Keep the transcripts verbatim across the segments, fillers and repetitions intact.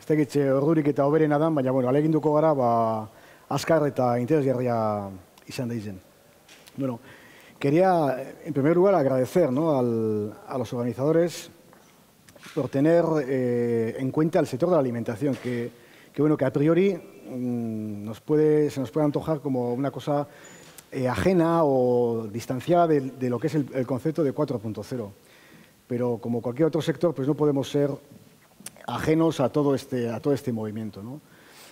tegitxe ordurik eta hoberena da, baina, bueno, aleginduko gara, ba, azkar eta interesgarria izan da izen. Bueno, quería, en primer lugar, agradecer, ¿no?, al, a los organizadores por tener eh, en cuenta el sector de la alimentación, que, que, bueno, que a priori mmm, nos puede, se nos puede antojar como una cosa eh, ajena o distanciada de, de lo que es el, el concepto de cuatro punto cero. Pero como cualquier otro sector, pues no podemos ser ajenos a todo este, a todo este movimiento, ¿no?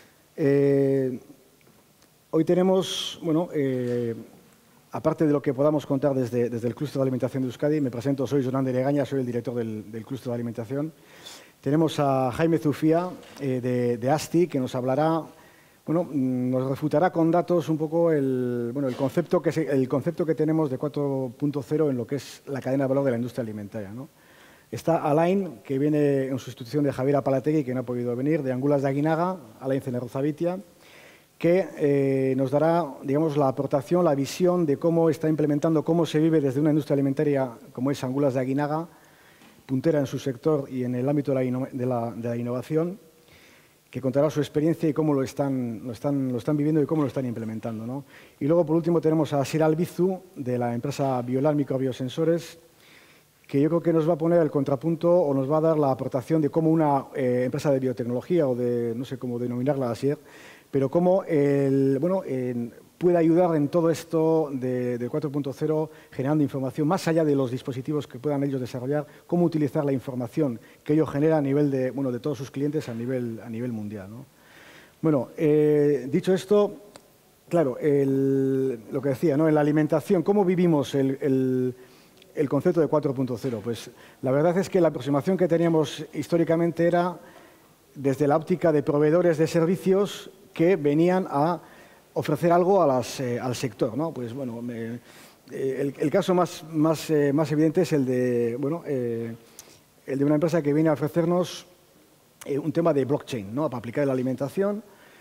Eh, hoy tenemos, bueno, eh, aparte de lo que podamos contar desde, desde el Clúster de Alimentación de Euskadi, me presento, soy Jonan de Legaña, soy el director del, del Clúster de Alimentación. Tenemos a Jaime Zufía, eh, de, de ASTI, que nos hablará, bueno, nos refutará con datos un poco el, bueno, el, concepto, que se, el concepto que tenemos de cuatro punto cero en lo que es la cadena de valor de la industria alimentaria, ¿no? Está Alain, que viene en sustitución de Javier Apalategui, que no ha podido venir, de Angulas de Aguinaga, Alain Cenerrozavitia, que eh, nos dará, digamos, la aportación, la visión de cómo está implementando, cómo se vive desde una industria alimentaria como es Angulas de Aguinaga, puntera en su sector y en el ámbito de la, de la, de la innovación, que contará su experiencia y cómo lo están, lo están, lo están viviendo y cómo lo están implementando, ¿no? Y luego, por último, tenemos a Sira Albizu, de la empresa Biolar Microbiosensores, que yo creo que nos va a poner el contrapunto o nos va a dar la aportación de cómo una eh, empresa de biotecnología o de, no sé cómo denominarla así, pero cómo el, bueno, eh, puede ayudar en todo esto de, de cuatro punto cero, generando información, más allá de los dispositivos que puedan ellos desarrollar, cómo utilizar la información que ellos generan a nivel de, bueno, de todos sus clientes a nivel, a nivel mundial, ¿no? Bueno, eh, dicho esto, claro, el, lo que decía, ¿no?, en la alimentación, ¿cómo vivimos el, el, el concepto de cuatro punto cero? Pues la verdad es que la aproximación que teníamos históricamente era desde la óptica de proveedores de servicios que venían a ofrecer algo a las, eh, al sector, ¿no? Pues bueno, me, eh, el, el caso más, más, eh, más evidente es el de, bueno, eh, el de una empresa que viene a ofrecernos eh, un tema de blockchain, ¿no?, para aplicar en la alimentación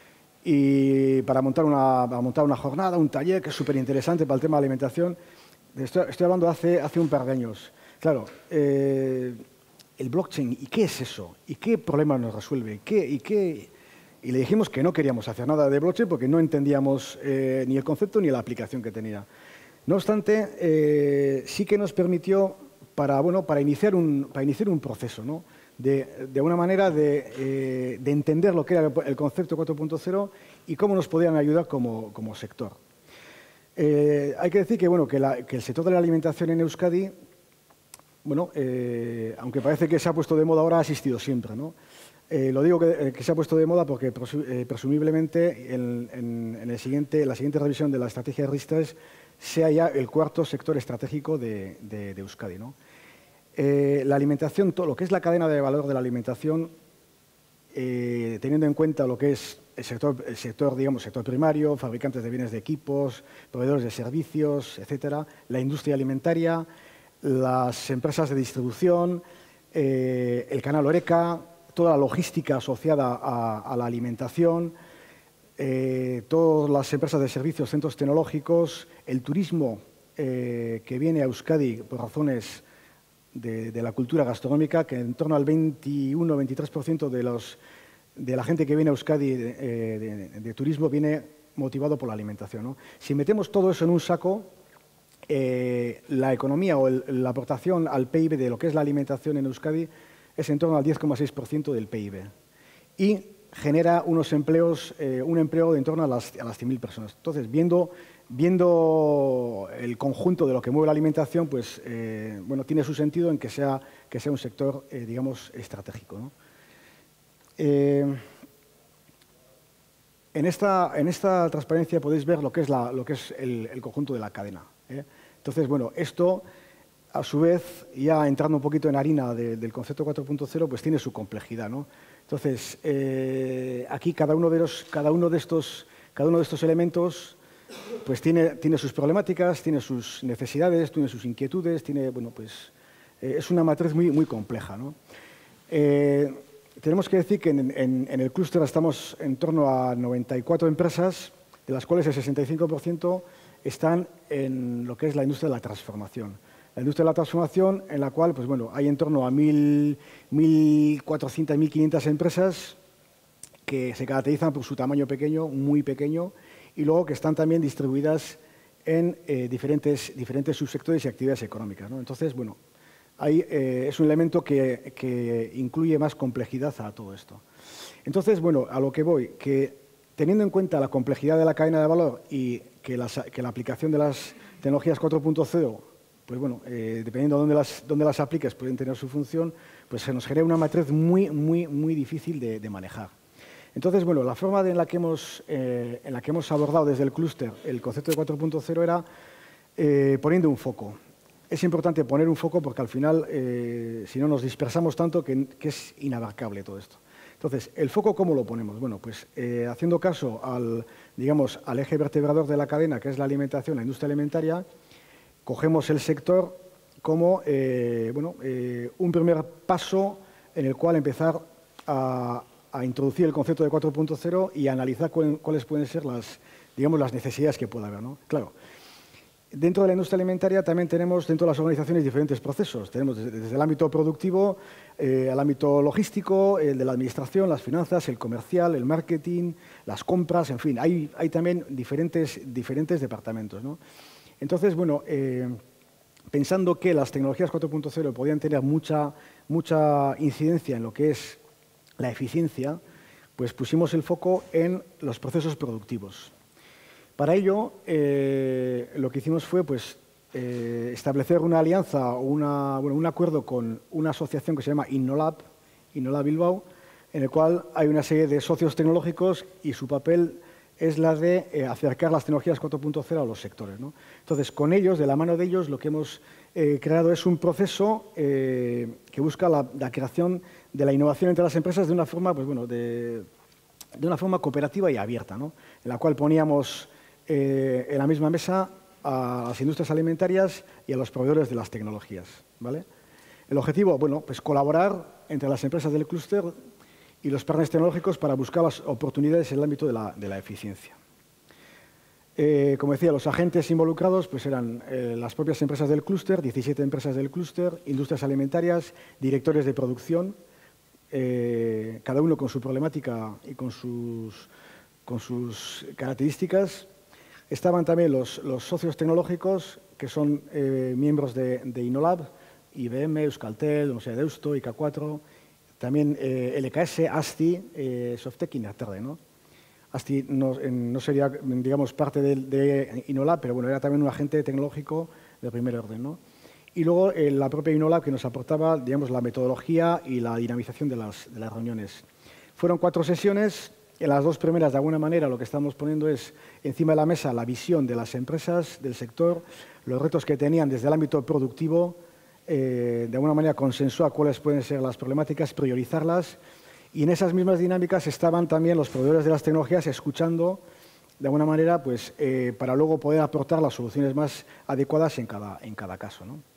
y para montar una, para montar una jornada, un taller que es súper interesante para el tema de alimentación. Estoy, estoy hablando hace, hace un par de años. Claro, eh, el blockchain, ¿y qué es eso? ¿Y qué problema nos resuelve? ¿Qué, y qué...? Y le dijimos que no queríamos hacer nada de blockchain porque no entendíamos eh, ni el concepto ni la aplicación que tenía. No obstante, eh, sí que nos permitió para, bueno, para, iniciar, un, para iniciar un proceso, ¿no?, de, de una manera de, eh, de entender lo que era el concepto cuatro punto cero y cómo nos podían ayudar como, como sector. Eh, hay que decir que, bueno, que, la, que el sector de la alimentación en Euskadi, bueno, eh, aunque parece que se ha puesto de moda ahora, ha existido siempre, ¿no? Eh, lo digo que, que se ha puesto de moda porque eh, presumiblemente en, en, en el siguiente, la siguiente revisión de la estrategia de RIS tres sea ya el cuarto sector estratégico de, de, de Euskadi, ¿no? Eh, la alimentación, todo lo que es la cadena de valor de la alimentación, eh, teniendo en cuenta lo que es el sector, el sector, digamos, sector primario, fabricantes de bienes de equipos, proveedores de servicios, etcétera, la industria alimentaria, las empresas de distribución, eh, el canal Horeca, toda la logística asociada a, a la alimentación, eh, todas las empresas de servicios, centros tecnológicos, el turismo eh, que viene a Euskadi por razones de, de la cultura gastronómica, que en torno al veintiuno a veintitrés por ciento de, los, de la gente que viene a Euskadi de, de, de, de turismo viene motivado por la alimentación, ¿no? Si metemos todo eso en un saco, eh, la economía o el, la aportación al P I B de lo que es la alimentación en Euskadi es en torno al diez coma seis por ciento del P I B y genera unos empleos, eh, un empleo de en torno a las, a las cien mil personas. Entonces, viendo, viendo el conjunto de lo que mueve la alimentación, pues, eh, bueno, tiene su sentido en que sea, que sea un sector, eh, digamos, estratégico, ¿no? Eh, en, esta, en esta transparencia podéis ver lo que es, la, lo que es el, el conjunto de la cadena, ¿eh? Entonces, bueno, esto, a su vez, ya entrando un poquito en harina de, del concepto cuatro punto cero, pues tiene su complejidad, ¿no? Entonces, eh, aquí cada uno de los, cada uno de estos, cada uno de estos elementos, pues tiene, tiene sus problemáticas, tiene sus necesidades, tiene sus inquietudes, tiene, bueno, pues eh, es una matriz muy, muy compleja, ¿no? Eh, tenemos que decir que en, en, en el clúster estamos en torno a noventa y cuatro empresas, de las cuales el sesenta y cinco por ciento están en lo que es la industria de la transformación. La industria de la transformación, en la cual, pues bueno, hay en torno a mil cuatrocientas, mil quinientas empresas que se caracterizan por su tamaño pequeño, muy pequeño, y luego que están también distribuidas en eh, diferentes, diferentes subsectores y actividades económicas, ¿no? Entonces, bueno, ahí eh, es un elemento que, que incluye más complejidad a todo esto. Entonces, bueno, a lo que voy, que teniendo en cuenta la complejidad de la cadena de valor y que, las, que la aplicación de las tecnologías cuatro punto cero, pues bueno, eh, dependiendo de dónde las, dónde las apliques, pueden tener su función, pues se nos genera una matriz muy, muy, muy difícil de, de manejar. Entonces, bueno, la forma de en, la que hemos, eh, en la que hemos abordado desde el clúster el concepto de cuatro punto cero era eh, poniendo un foco. Es importante poner un foco porque al final, eh, si no, nos dispersamos tanto que, que es inabarcable todo esto. Entonces, ¿el foco cómo lo ponemos? Bueno, pues eh, haciendo caso al, digamos, al eje vertebrador de la cadena, que es la alimentación, la industria alimentaria, cogemos el sector como eh, bueno, eh, un primer paso en el cual empezar a, a introducir el concepto de cuatro punto cero y a analizar cuál, cuáles pueden ser las, digamos, las necesidades que pueda haber, ¿no? Claro. Dentro de la industria alimentaria también tenemos dentro de las organizaciones diferentes procesos. Tenemos desde, desde el ámbito productivo eh, al ámbito logístico, el de la administración, las finanzas, el comercial, el marketing, las compras, en fin, hay, hay también diferentes, diferentes departamentos, ¿no? Entonces, bueno, eh, pensando que las tecnologías cuatro punto cero podían tener mucha, mucha incidencia en lo que es la eficiencia, pues pusimos el foco en los procesos productivos. Para ello, eh, lo que hicimos fue pues, eh, establecer una alianza o una, bueno, un acuerdo con una asociación que se llama Innolab, Innolab Bilbao, en el cual hay una serie de socios tecnológicos y su papel es la de eh, acercar las tecnologías cuatro punto cero a los sectores, ¿no? Entonces, con ellos, de la mano de ellos, lo que hemos eh, creado es un proceso eh, que busca la, la creación de la innovación entre las empresas de una forma, pues, bueno, de, de una forma cooperativa y abierta, ¿no? En la cual poníamos Eh, en la misma mesa a las industrias alimentarias y a los proveedores de las tecnologías, ¿vale? El objetivo, bueno, pues colaborar entre las empresas del clúster y los partners tecnológicos para buscar las oportunidades en el ámbito de la, de la eficiencia. Eh, como decía, los agentes involucrados pues eran eh, las propias empresas del clúster, diecisiete empresas del clúster, industrias alimentarias, directores de producción, eh, cada uno con su problemática y con sus, con sus características. Estaban también los, los socios tecnológicos, que son eh, miembros de, de Innolab, I B M, Euskaltel, no sé, Deusto, I K cuatro, también eh, L K S, ASTI, eh, Softec y Nerterde, ¿no? ASTI no, no sería, digamos, parte de, de Innolab, pero bueno, era también un agente tecnológico de primer orden, ¿no? Y luego eh, la propia Innolab, que nos aportaba, digamos, la metodología y la dinamización de las, de las reuniones. Fueron cuatro sesiones. En las dos primeras, de alguna manera, lo que estamos poniendo es encima de la mesa la visión de las empresas, del sector, los retos que tenían desde el ámbito productivo, eh, de alguna manera consensuar cuáles pueden ser las problemáticas, priorizarlas, y en esas mismas dinámicas estaban también los proveedores de las tecnologías escuchando, de alguna manera, pues, eh, para luego poder aportar las soluciones más adecuadas en cada, en cada caso, ¿no?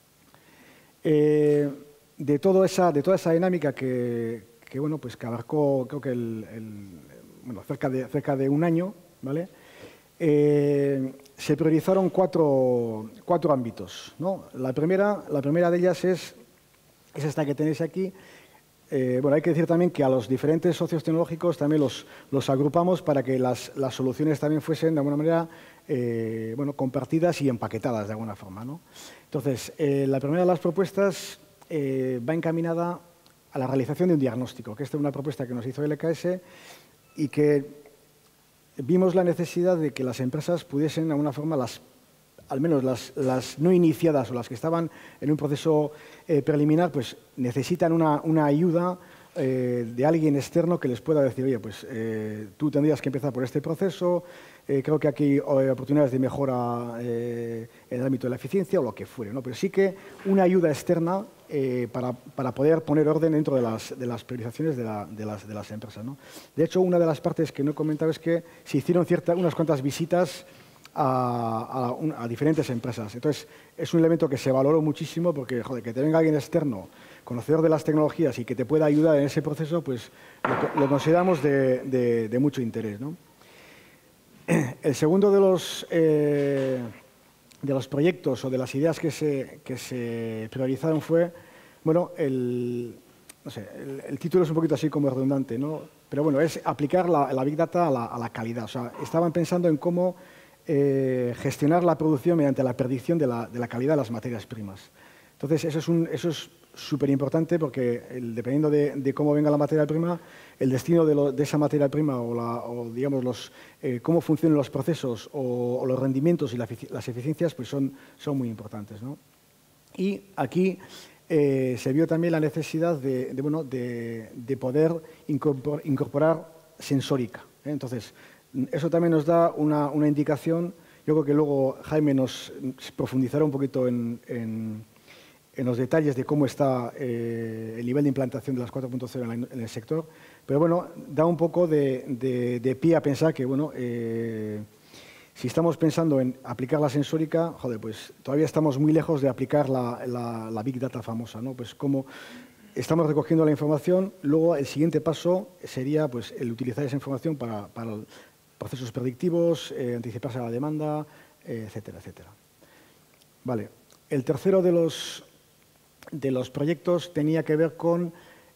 Eh, de, todo esa, de toda esa dinámica que... que bueno, pues que abarcó, creo que el, el, bueno, cerca, de, cerca de un año, ¿vale? Eh, se priorizaron cuatro, cuatro ámbitos, ¿no? La primera, la primera de ellas es, es esta que tenéis aquí. Eh, bueno, hay que decir también que a los diferentes socios tecnológicos también los, los agrupamos para que las, las soluciones también fuesen de alguna manera eh, bueno, compartidas y empaquetadas de alguna forma, ¿no? Entonces, eh, la primera de las propuestas eh, va encaminada a la realización de un diagnóstico, que esta es una propuesta que nos hizo L K S y que vimos la necesidad de que las empresas pudiesen, de alguna forma, las, al menos las, las no iniciadas o las que estaban en un proceso eh, preliminar, pues necesitan una, una ayuda eh, de alguien externo que les pueda decir, oye, pues eh, tú tendrías que empezar por este proceso, eh, creo que aquí hay oportunidades de mejora eh, en el ámbito de la eficiencia o lo que fuere, ¿no? Pero sí que una ayuda externa Eh, para, para poder poner orden dentro de las, de las priorizaciones de, la, de, las, de las empresas, ¿no? De hecho, una de las partes que no he comentado es que se hicieron cierta, unas cuantas visitas a, a, a diferentes empresas. Entonces, es un elemento que se valoró muchísimo porque, joder, que te venga alguien externo, conocedor de las tecnologías y que te pueda ayudar en ese proceso, pues lo, lo consideramos de, de, de mucho interés, ¿no? El segundo de los... Eh, de los proyectos o de las ideas que se, que se priorizaron fue, bueno, el, no sé, el, el título es un poquito así como redundante, ¿no? pero bueno, es aplicar la, la Big Data a la, a la calidad. O sea, estaban pensando en cómo eh, gestionar la producción mediante la predicción de la, de la calidad de las materias primas. Entonces, eso es un, eso es súper importante porque el, dependiendo de, de cómo venga la materia prima, el destino de, lo, de esa materia prima o, la, o digamos, los, eh, cómo funcionan los procesos o, o los rendimientos y la, las eficiencias, pues son, son muy importantes, ¿no? Y aquí eh, se vio también la necesidad de, de, bueno, de, de poder incorpor, incorporar sensórica, ¿eh? Entonces, eso también nos da una, una indicación. Yo creo que luego Jaime nos profundizará un poquito en, en en los detalles de cómo está eh, el nivel de implantación de las cuatro punto cero en, en el sector, pero bueno, da un poco de, de, de pie a pensar que, bueno, eh, si estamos pensando en aplicar la sensórica, joder, pues todavía estamos muy lejos de aplicar la, la, la Big Data famosa, ¿no? Pues como estamos recogiendo la información, luego el siguiente paso sería, pues, el utilizar esa información para, para procesos predictivos, eh, anticiparse a la demanda, eh, etcétera, etcétera. Vale, el tercero de los de los proyectos tenía que ver con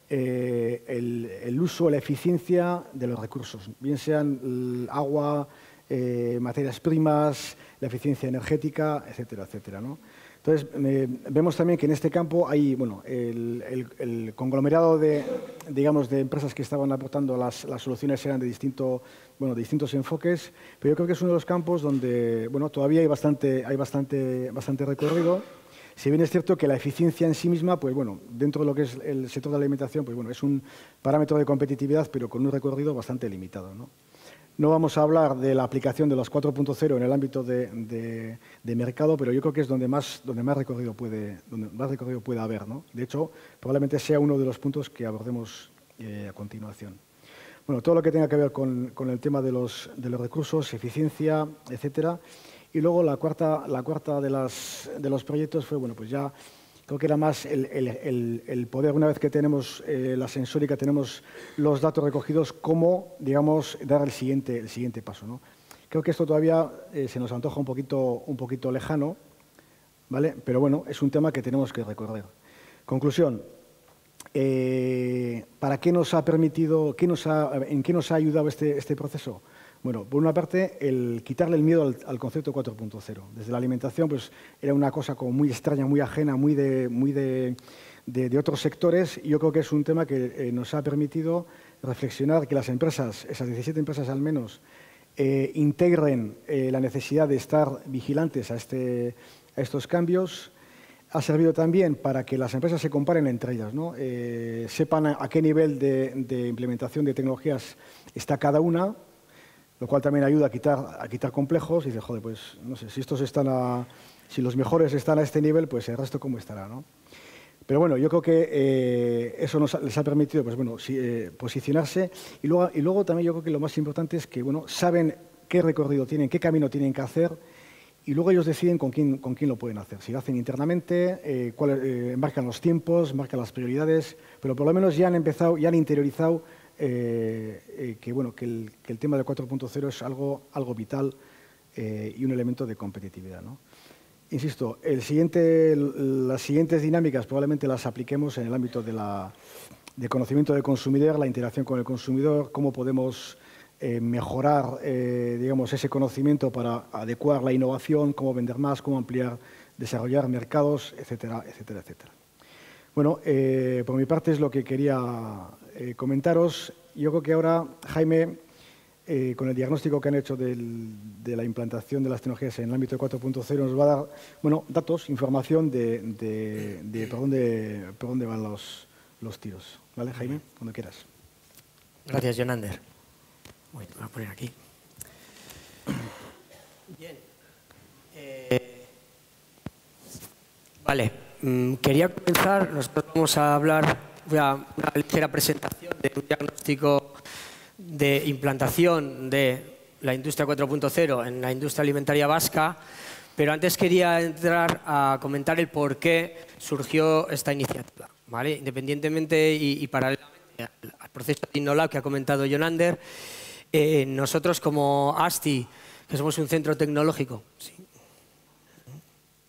eh, el, el uso, la eficiencia de los recursos, bien sean el agua, eh, materias primas, la eficiencia energética, etcétera, etcétera, ¿no? Entonces, eh, vemos también que en este campo hay, bueno, el, el, el conglomerado de, digamos, de empresas que estaban aportando las, las soluciones eran de, distinto, bueno, de distintos enfoques, pero yo creo que es uno de los campos donde, bueno, todavía hay bastante, hay bastante, bastante recorrido. Si bien es cierto que la eficiencia en sí misma, pues bueno, dentro de lo que es el sector de la alimentación, pues bueno, es un parámetro de competitividad, pero con un recorrido bastante limitado, ¿no? No vamos a hablar de la aplicación de los cuatro punto cero en el ámbito de, de, de mercado, pero yo creo que es donde más, donde más recorrido puede, donde más recorrido puede haber, ¿no? De hecho, probablemente sea uno de los puntos que abordemos eh, a continuación. Bueno, todo lo que tenga que ver con, con el tema de los, de los recursos, eficiencia, etcétera. Y luego la cuarta, la cuarta de, las, de los proyectos fue, bueno, pues ya creo que era más el, el, el, el poder, una vez que tenemos eh, la sensórica, tenemos los datos recogidos, cómo, digamos, dar el siguiente, el siguiente paso, ¿no? Creo que esto todavía eh, se nos antoja un poquito, un poquito lejano, ¿vale? Pero bueno, es un tema que tenemos que recorrer. Conclusión. Eh, ¿Para qué nos ha permitido, qué nos ha, en qué nos ha ayudado este, este proceso? Bueno, por una parte, el quitarle el miedo al, al concepto cuatro punto cero. Desde la alimentación, pues, era una cosa como muy extraña, muy ajena, muy de, muy de, de, de otros sectores. Y yo creo que es un tema que eh, nos ha permitido reflexionar que las empresas, esas diecisiete empresas al menos, eh, integren eh, la necesidad de estar vigilantes a, este, a estos cambios. Ha servido también para que las empresas se comparen entre ellas, ¿no? Eh, sepan a, a qué nivel de, de implementación de tecnologías está cada una, lo cual también ayuda a quitar, a quitar complejos y dice, joder, pues no sé, si estos están a, si los mejores están a este nivel, pues el resto cómo estará, ¿no? Pero bueno, yo creo que eh, eso nos, les ha permitido, pues bueno, si, eh, posicionarse y luego, y luego también yo creo que lo más importante es que, bueno, saben qué recorrido tienen, qué camino tienen que hacer y luego ellos deciden con quién, con quién lo pueden hacer. Si lo hacen internamente, eh, cuál, eh, marcan los tiempos, marcan las prioridades, pero por lo menos ya han empezado, ya han interiorizado Eh, eh, que, bueno, que, el, que el tema del cuatro punto cero es algo, algo vital eh, y un elemento de competitividad, ¿no? Insisto, el siguiente, las siguientes dinámicas probablemente las apliquemos en el ámbito de, la, de conocimiento del consumidor, la interacción con el consumidor, cómo podemos eh, mejorar eh, digamos, ese conocimiento para adecuar la innovación, cómo vender más, cómo ampliar, desarrollar mercados, etcétera, etcétera, etcétera. Bueno, eh, por mi parte es lo que quería eh, comentaros. Yo creo que ahora, Jaime, eh, con el diagnóstico que han hecho del, de la implantación de las tecnologías en el ámbito de cuatro punto cero, nos va a dar, bueno, datos, información de, de, de por, dónde, por dónde van los, los tiros. ¿Vale, Jaime? Cuando quieras. Gracias, Jonander. Voy a poner aquí. Bien. Eh, vale. Quería comenzar, nosotros vamos a hablar, voy a una ligera presentación de un diagnóstico de implantación de la industria cuatro punto cero en la industria alimentaria vasca, pero antes quería entrar a comentar el por qué surgió esta iniciativa, ¿vale? Independientemente y, y paralelamente al proceso de InnoLab que ha comentado Jonander, eh, nosotros como ASTI, que somos un centro tecnológico, ¿sí?,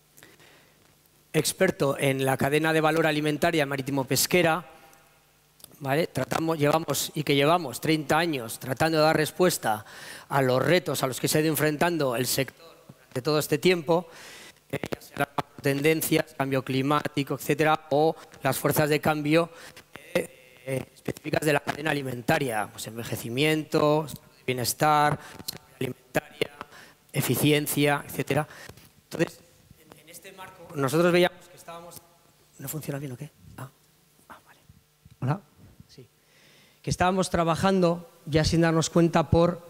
experto en la cadena de valor alimentaria marítimo-pesquera, ¿vale? Tratamos, llevamos, y que llevamos treinta años tratando de dar respuesta a los retos a los que se ha ido enfrentando el sector de todo este tiempo, eh, ya sea las tendencias, cambio climático, etcétera, o las fuerzas de cambio eh, eh, específicas de la cadena alimentaria, pues envejecimiento, bienestar, alimentaria, eficiencia, etcétera. Entonces, en, en este marco, nosotros veíamos que estábamos... ¿No funciona bien o qué? Ah, ah vale. ¿Hola? Sí. Que estábamos trabajando, ya sin darnos cuenta, por,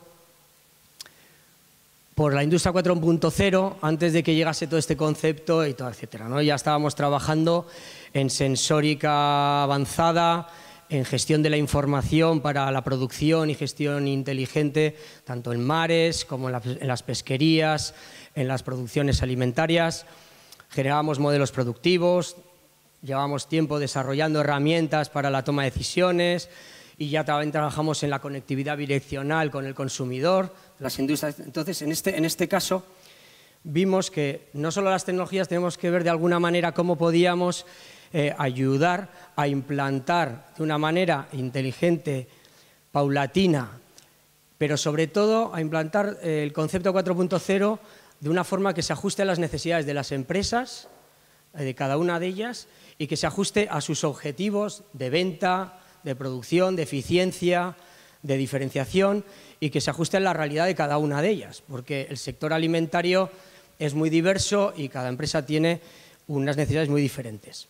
por la industria cuatro punto cero, antes de que llegase todo este concepto y todo, etcétera, ¿no? Ya estábamos trabajando en sensórica avanzada, en gestión de la información para la producción y gestión inteligente, tanto en mares como en, la, en las pesquerías, en las producciones alimentarias. Generábamos modelos productivos, llevamos tiempo desarrollando herramientas para la toma de decisiones y ya también trabajamos en la conectividad bidireccional con el consumidor, las industrias. Entonces, en este, en este caso, vimos que no solo las tecnologías, tenemos que ver de alguna manera cómo podíamos Eh, ayudar a implantar de una manera inteligente, paulatina, pero sobre todo a implantar eh, el concepto cuatro punto cero de una forma que se ajuste a las necesidades de las empresas, eh, de cada una de ellas, y que se ajuste a sus objetivos de venta, de producción, de eficiencia, de diferenciación, y que se ajuste a la realidad de cada una de ellas, porque el sector alimentario es muy diverso y cada empresa tiene unas necesidades muy diferentes.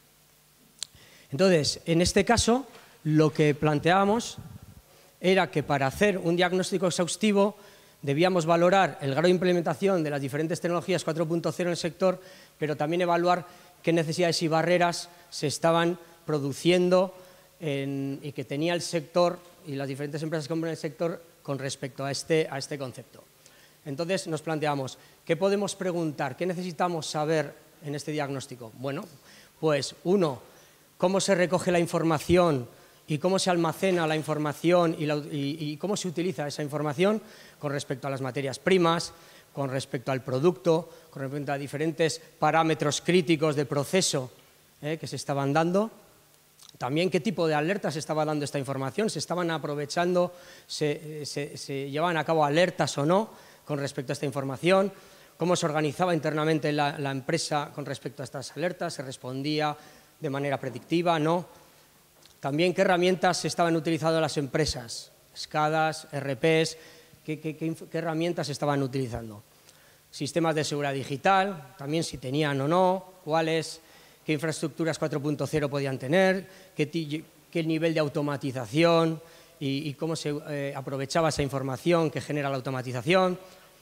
Entonces, en este caso, lo que planteábamos era que para hacer un diagnóstico exhaustivo debíamos valorar el grado de implementación de las diferentes tecnologías cuatro punto cero en el sector, pero también evaluar qué necesidades y barreras se estaban produciendo en, y que tenía el sector y las diferentes empresas que componen el sector con respecto a este, a este concepto. Entonces, nos planteamos, ¿qué podemos preguntar? ¿Qué necesitamos saber en este diagnóstico? Bueno, pues uno, cómo se recoge la información y cómo se almacena la información y, la, y, y cómo se utiliza esa información con respecto a las materias primas, con respecto al producto, con respecto a diferentes parámetros críticos de proceso eh, que se estaban dando. También qué tipo de alertas se estaba dando esta información, se estaban aprovechando, se, se, se llevaban a cabo alertas o no con respecto a esta información, cómo se organizaba internamente la, la empresa con respecto a estas alertas, se respondía de manera predictiva, no. También qué herramientas se estaban utilizando las empresas, SCADAs, R Ps, qué, qué, qué, qué herramientas se estaban utilizando. Sistemas de seguridad digital, también si tenían o no, cuáles, qué infraestructuras cuatro punto cero podían tener, qué, qué nivel de automatización y, y cómo se eh, aprovechaba esa información que genera la automatización.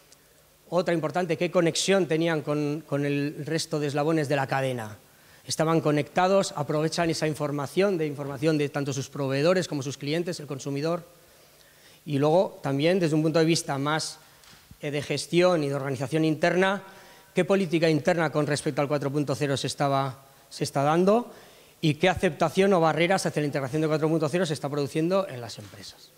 Otra importante, qué conexión tenían con, con el resto de eslabones de la cadena. Estaban conectados, aprovechan esa información, de información de tanto sus proveedores como sus clientes, el consumidor. Y luego también desde un punto de vista más eh, de gestión y de organización interna, qué política interna con respecto al cuatro punto cero se, estaba, se está dando y qué aceptación o barreras hacia la integración de cuatro punto cero se está produciendo en las empresas.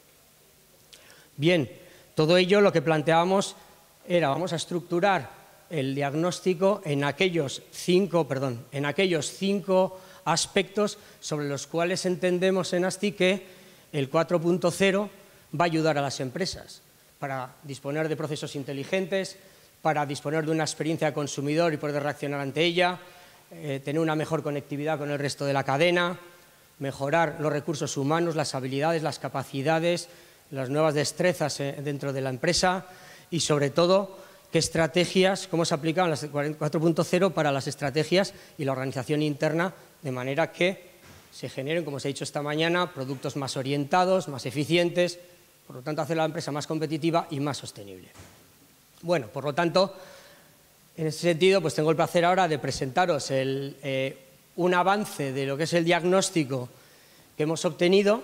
Bien, todo ello lo que planteábamos era, vamos a estructurar el diagnóstico en aquellos cinco, perdón, en aquellos cinco aspectos sobre los cuales entendemos en ASTI que el cuatro punto cero va a ayudar a las empresas para disponer de procesos inteligentes, para disponer de una experiencia de consumidor y poder reaccionar ante ella, eh, tener una mejor conectividad con el resto de la cadena, mejorar los recursos humanos, las habilidades, las capacidades, las nuevas destrezas eh, dentro de la empresa y, sobre todo, qué estrategias, cómo se aplicaban las cuatro punto cero para las estrategias y la organización interna, de manera que se generen, como se ha dicho esta mañana, productos más orientados, más eficientes, por lo tanto, hacer la empresa más competitiva y más sostenible. Bueno, por lo tanto, en ese sentido, pues tengo el placer ahora de presentaros el, eh, un avance de lo que es el diagnóstico que hemos obtenido.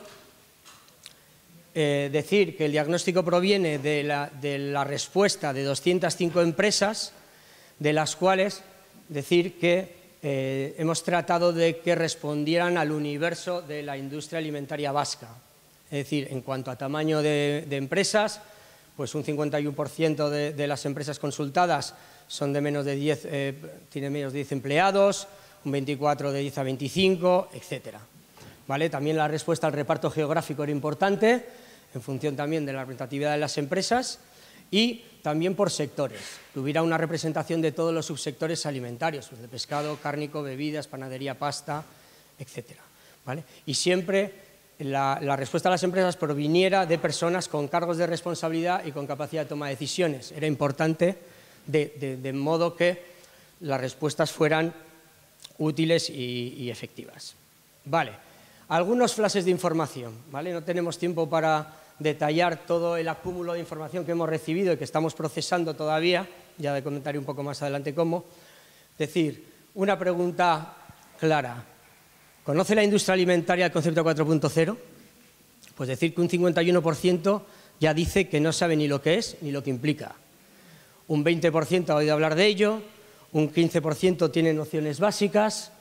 Eh, decir que el diagnóstico proviene de la, de la respuesta de doscientas cinco empresas, de las cuales decir que eh, hemos tratado de que respondieran al universo de la industria alimentaria vasca. Es decir, en cuanto a tamaño de, de empresas, pues un cincuenta y uno por ciento de, de las empresas consultadas son de menos de diez, eh, tienen menos de diez empleados, un veinticuatro por ciento de diez a veinticinco, etcétera. ¿vale? También la respuesta al reparto geográfico era importante, en función también de la representatividad de las empresas, y también por sectores, que hubiera una representación de todos los subsectores alimentarios, pues de pescado, cárnico, bebidas, panadería, pasta, etcétera, ¿vale? Y siempre la, la respuesta a las empresas proviniera de personas con cargos de responsabilidad y con capacidad de toma de decisiones. Era importante de, de, de modo que las respuestas fueran útiles y, y efectivas. Vale, algunos flashes de información, ¿vale? No tenemos tiempo para detallar todo el acúmulo de información que hemos recibido y que estamos procesando todavía, ya de comentaré un poco más adelante cómo. Es decir, una pregunta clara. ¿Conoce la industria alimentaria el concepto cuatro punto cero? Pues decir que un cincuenta y uno por ciento ya dice que no sabe ni lo que es ni lo que implica. Un veinte por ciento ha oído hablar de ello, un quince por ciento tiene nociones básicas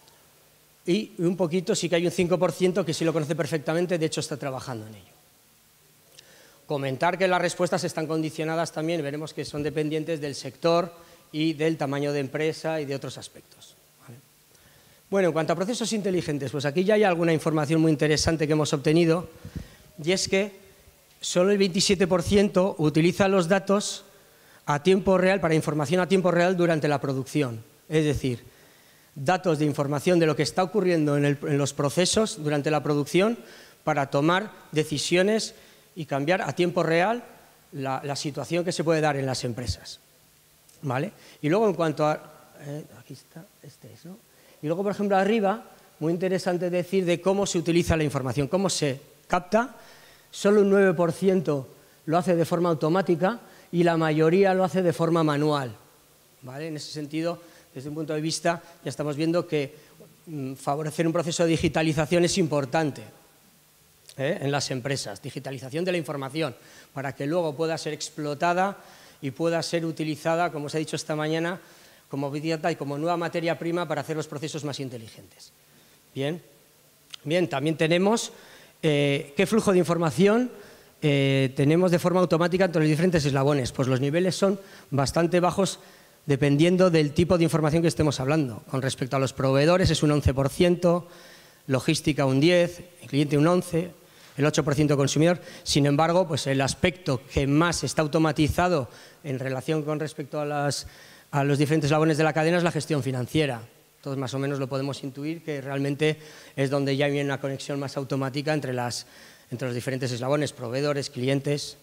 y un poquito sí que hay un cinco por ciento que sí lo conoce perfectamente, de hecho está trabajando en ello. Comentar que las respuestas están condicionadas también, veremos que son dependientes del sector y del tamaño de empresa y de otros aspectos. ¿Vale? Bueno, en cuanto a procesos inteligentes, pues aquí ya hay alguna información muy interesante que hemos obtenido, y es que solo el veintisiete por ciento utiliza los datos a tiempo real, para información a tiempo real durante la producción. Es decir, datos de información de lo que está ocurriendo en, el, en los procesos durante la producción para tomar decisiones y cambiar a tiempo real la, la situación que se puede dar en las empresas. ¿Vale? Y luego en cuanto a... Eh, aquí está, este es, ¿no? Y luego, por ejemplo, arriba, muy interesante decir de cómo se utiliza la información, cómo se capta. Solo un nueve por ciento lo hace de forma automática y la mayoría lo hace de forma manual. ¿Vale? En ese sentido, desde un punto de vista, ya estamos viendo que mm, favorecer un proceso de digitalización es importante. ¿Eh? En las empresas, digitalización de la información, para que luego pueda ser explotada y pueda ser utilizada, como os he dicho esta mañana, como Big Data y como nueva materia prima para hacer los procesos más inteligentes. Bien, Bien también tenemos eh, qué flujo de información eh, tenemos de forma automática entre los diferentes eslabones. Pues los niveles son bastante bajos dependiendo del tipo de información que estemos hablando. Con respecto a los proveedores es un once por ciento, logística un diez por ciento, el cliente un once por ciento, el ocho por ciento consumidor. Sin embargo, pues el aspecto que más está automatizado en relación con respecto a, las, a los diferentes eslabones de la cadena es la gestión financiera. Todos más o menos lo podemos intuir, que realmente es donde ya hay una conexión más automática entre, las, entre los diferentes eslabones, proveedores, clientes.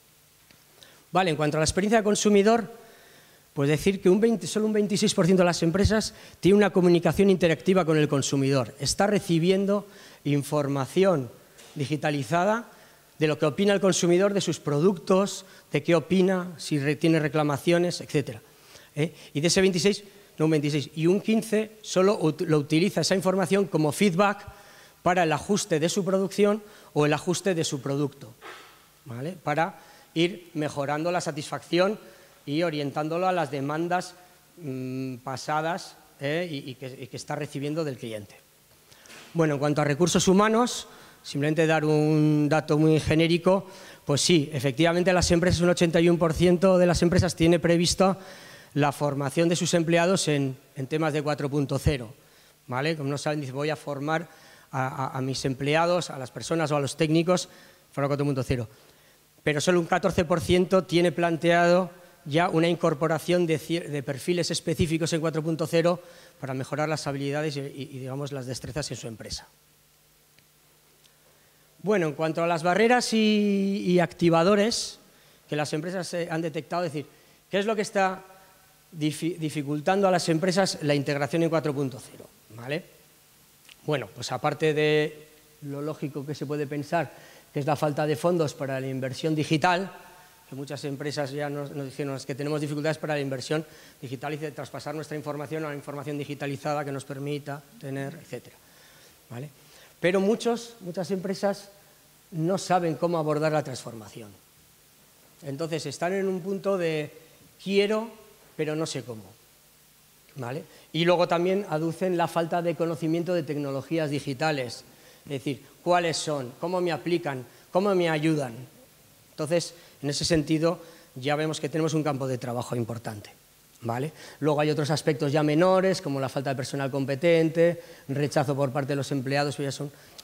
Vale, en cuanto a la experiencia de consumidor, pues decir que un veinte, solo un veintiséis por ciento de las empresas tiene una comunicación interactiva con el consumidor. Está recibiendo información digitalizada de lo que opina el consumidor de sus productos, de qué opina, si tiene reclamaciones, etcétera. ¿Eh? Y de ese veintiséis, no un veintiséis, y un quince solo lo utiliza esa información como feedback para el ajuste de su producción o el ajuste de su producto, ¿vale? Para ir mejorando la satisfacción y orientándolo a las demandas mmm, pasadas ¿eh? y, y, que, y que está recibiendo del cliente. Bueno, en cuanto a recursos humanos, simplemente dar un dato muy genérico, pues sí, efectivamente las empresas, un ochenta y uno por ciento de las empresas tiene previsto la formación de sus empleados en, en temas de cuatro punto cero, ¿vale? Como no saben, dice, voy a formar a, a, a mis empleados, a las personas o a los técnicos, forma cuatro punto cero. Pero solo un catorce por ciento tiene planteado ya una incorporación de, de perfiles específicos en cuatro punto cero para mejorar las habilidades y, y, y digamos, las destrezas en su empresa. Bueno, en cuanto a las barreras y, y activadores que las empresas han detectado, es decir, ¿qué es lo que está dificultando a las empresas la integración en cuatro punto cero? ¿Vale? Bueno, pues aparte de lo lógico que se puede pensar, que es la falta de fondos para la inversión digital, que muchas empresas ya nos, nos dijeron que tenemos dificultades para la inversión digital y de traspasar nuestra información a una información digitalizada que nos permita tener, etcétera. ¿Vale? Pero muchos, muchas empresas no saben cómo abordar la transformación. Entonces están en un punto de quiero, pero no sé cómo. ¿Vale? Y luego también aducen la falta de conocimiento de tecnologías digitales. Es decir, cuáles son, cómo me aplican, cómo me ayudan. Entonces, en ese sentido, ya vemos que tenemos un campo de trabajo importante. ¿Vale? Luego hay otros aspectos ya menores, como la falta de personal competente, rechazo por parte de los empleados, pero ya son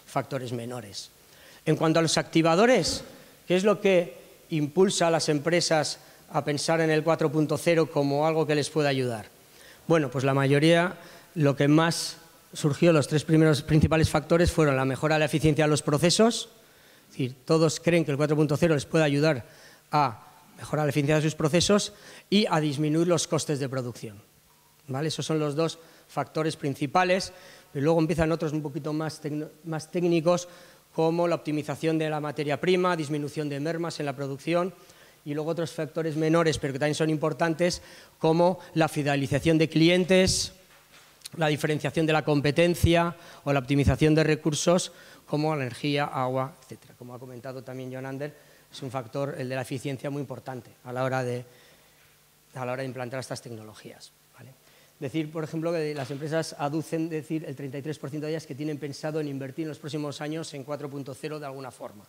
factores menores. En cuanto a los activadores, ¿qué es lo que impulsa a las empresas a pensar en el cuatro punto cero como algo que les pueda ayudar? Bueno, pues la mayoría, lo que más surgió, los tres primeros principales factores fueron la mejora de la eficiencia de los procesos, es decir, todos creen que el cuatro punto cero les puede ayudar a mejorar la eficiencia de sus procesos y a disminuir los costes de producción, ¿vale? Esos son los dos factores principales, pero luego empiezan otros un poquito más, más técnicos, como la optimización de la materia prima, disminución de mermas en la producción, y luego otros factores menores, pero que también son importantes, como la fidelización de clientes, la diferenciación de la competencia o la optimización de recursos, como la energía, agua, etcétera. Como ha comentado también John Ander, es un factor, el de la eficiencia, muy importante a la hora de, a la hora de implantar estas tecnologías, ¿vale? Decir, por ejemplo, que las empresas aducen, decir, el treinta y tres por ciento de ellas que tienen pensado en invertir en los próximos años en cuatro punto cero de alguna forma.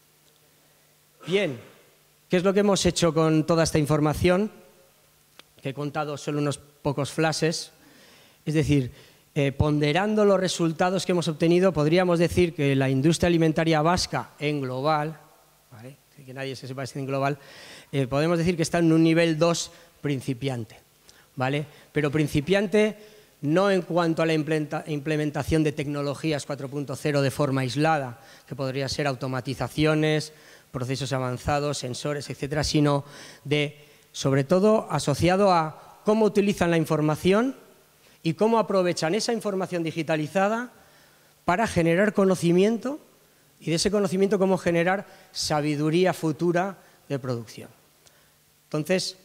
Bien, ¿qué es lo que hemos hecho con toda esta información? Que he contado solo unos pocos flashes. Es decir, eh, ponderando los resultados que hemos obtenido, podríamos decir que la industria alimentaria vasca en global, ¿vale?, que nadie se sepa decir en global, eh, podemos decir que está en un nivel dos principiante, ¿vale? Pero principiante no en cuanto a la implementación de tecnologías cuatro punto cero de forma aislada, que podría ser automatizaciones, procesos avanzados, sensores, etcétera, sino de, sobre todo, asociado a cómo utilizan la información y cómo aprovechan esa información digitalizada para generar conocimiento y de ese conocimiento cómo generar sabiduría futura de producción. Entonces,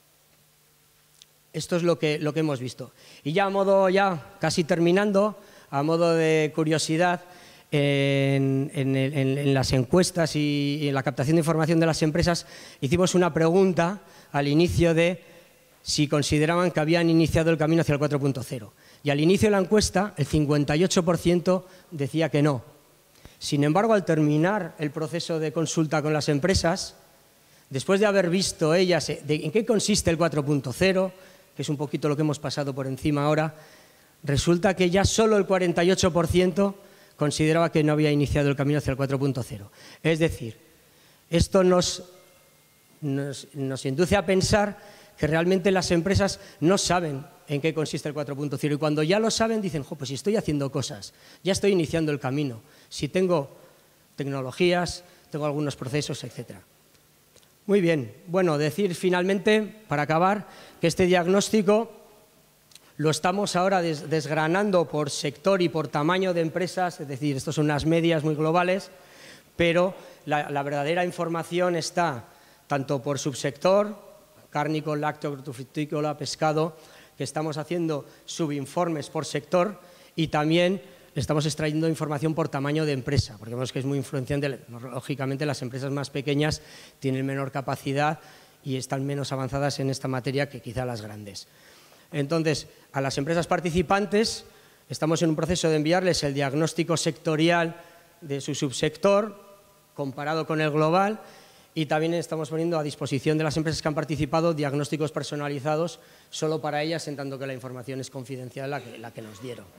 esto es lo que, lo que hemos visto. Y ya a modo, ya casi terminando, a modo de curiosidad, en, en, en, en las encuestas y, y en la captación de información de las empresas, hicimos una pregunta al inicio de si consideraban que habían iniciado el camino hacia el cuatro punto cero. Y al inicio de la encuesta, el cincuenta y ocho por ciento decía que no. Sin embargo, al terminar el proceso de consulta con las empresas, después de haber visto ellas de en qué consiste el cuatro punto cero, que es un poquito lo que hemos pasado por encima ahora, resulta que ya solo el cuarenta y ocho por ciento consideraba que no había iniciado el camino hacia el cuatro punto cero. Es decir, esto nos, nos, nos induce a pensar que realmente las empresas no saben en qué consiste el cuatro punto cero y cuando ya lo saben dicen, jo, pues si estoy haciendo cosas, ya estoy iniciando el camino, si tengo tecnologías, tengo algunos procesos, etcétera. Muy bien, bueno, decir finalmente, para acabar, que este diagnóstico lo estamos ahora des desgranando por sector y por tamaño de empresas, es decir, estos son unas medias muy globales, pero la, la verdadera información está tanto por subsector, cárnico, lácteo, hortofrutícola, pescado, que estamos haciendo subinformes por sector y también estamos extrayendo información por tamaño de empresa, porque vemos que es muy influenciante. Lógicamente, las empresas más pequeñas tienen menor capacidad y están menos avanzadas en esta materia que quizá las grandes. Entonces, a las empresas participantes estamos en un proceso de enviarles el diagnóstico sectorial de su subsector comparado con el global y también estamos poniendo a disposición de las empresas que han participado diagnósticos personalizados solo para ellas, en tanto que la información es confidencial, la que, la que nos dieron.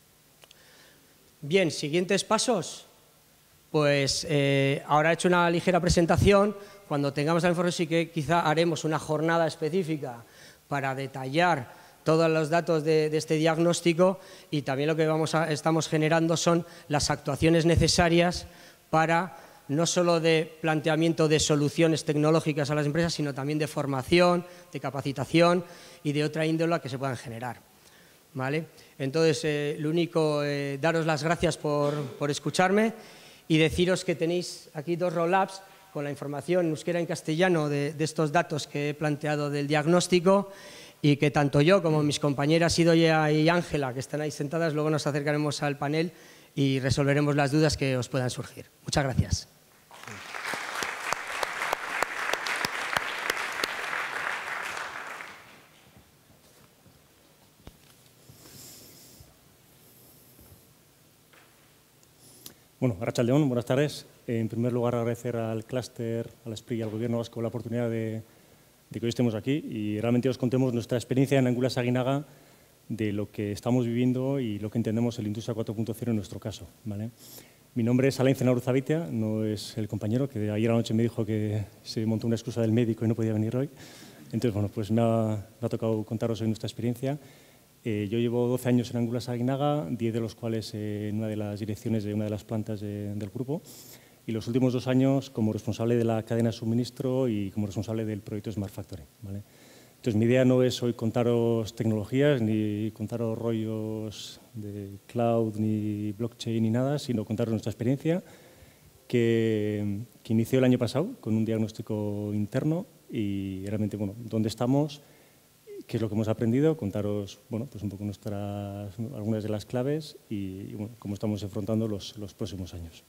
Bien, siguientes pasos. Pues eh, ahora he hecho una ligera presentación. Cuando tengamos la información sí que quizá haremos una jornada específica para detallar todos los datos de, de este diagnóstico y también lo que vamos a, estamos generando son las actuaciones necesarias para no solo de planteamiento de soluciones tecnológicas a las empresas, sino también de formación, de capacitación y de otra índole que se puedan generar, ¿vale? Entonces, eh, lo único, eh, daros las gracias por, por escucharme y deciros que tenéis aquí dos roll-ups con la información en euskera y en castellano de, de estos datos que he planteado del diagnóstico y que tanto yo como mis compañeras Idoia y Ángela, que están ahí sentadas, luego nos acercaremos al panel y resolveremos las dudas que os puedan surgir. Muchas gracias. Bueno, arratsaldeon, buenas tardes. En primer lugar, agradecer al clúster, al S P R I y al Gobierno vasco la oportunidad de, de que hoy estemos aquí y realmente os contemos nuestra experiencia en Angulas Aguinaga de lo que estamos viviendo y lo que entendemos en la industria cuatro punto cero en nuestro caso, ¿vale? Mi nombre es Alain Zenarruzabitia, no es el compañero que ayer anoche me dijo que se montó una excusa del médico y no podía venir hoy. Entonces, bueno, pues me ha, me ha tocado contaros hoy nuestra experiencia. Eh, yo llevo doce años en Angulas Aguinaga, diez de los cuales eh, en una de las direcciones de una de las plantas de, del grupo, y los últimos dos años como responsable de la cadena de suministro y como responsable del proyecto Smart Factory, ¿vale? Entonces, mi idea no es hoy contaros tecnologías, ni contaros rollos de cloud, ni blockchain, ni nada, sino contaros nuestra experiencia, que, que inició el año pasado con un diagnóstico interno y realmente, bueno, dónde estamos, qué es lo que hemos aprendido, contaros, bueno, pues un poco nuestras, algunas de las claves y, bueno, cómo estamos afrontando los, los próximos años.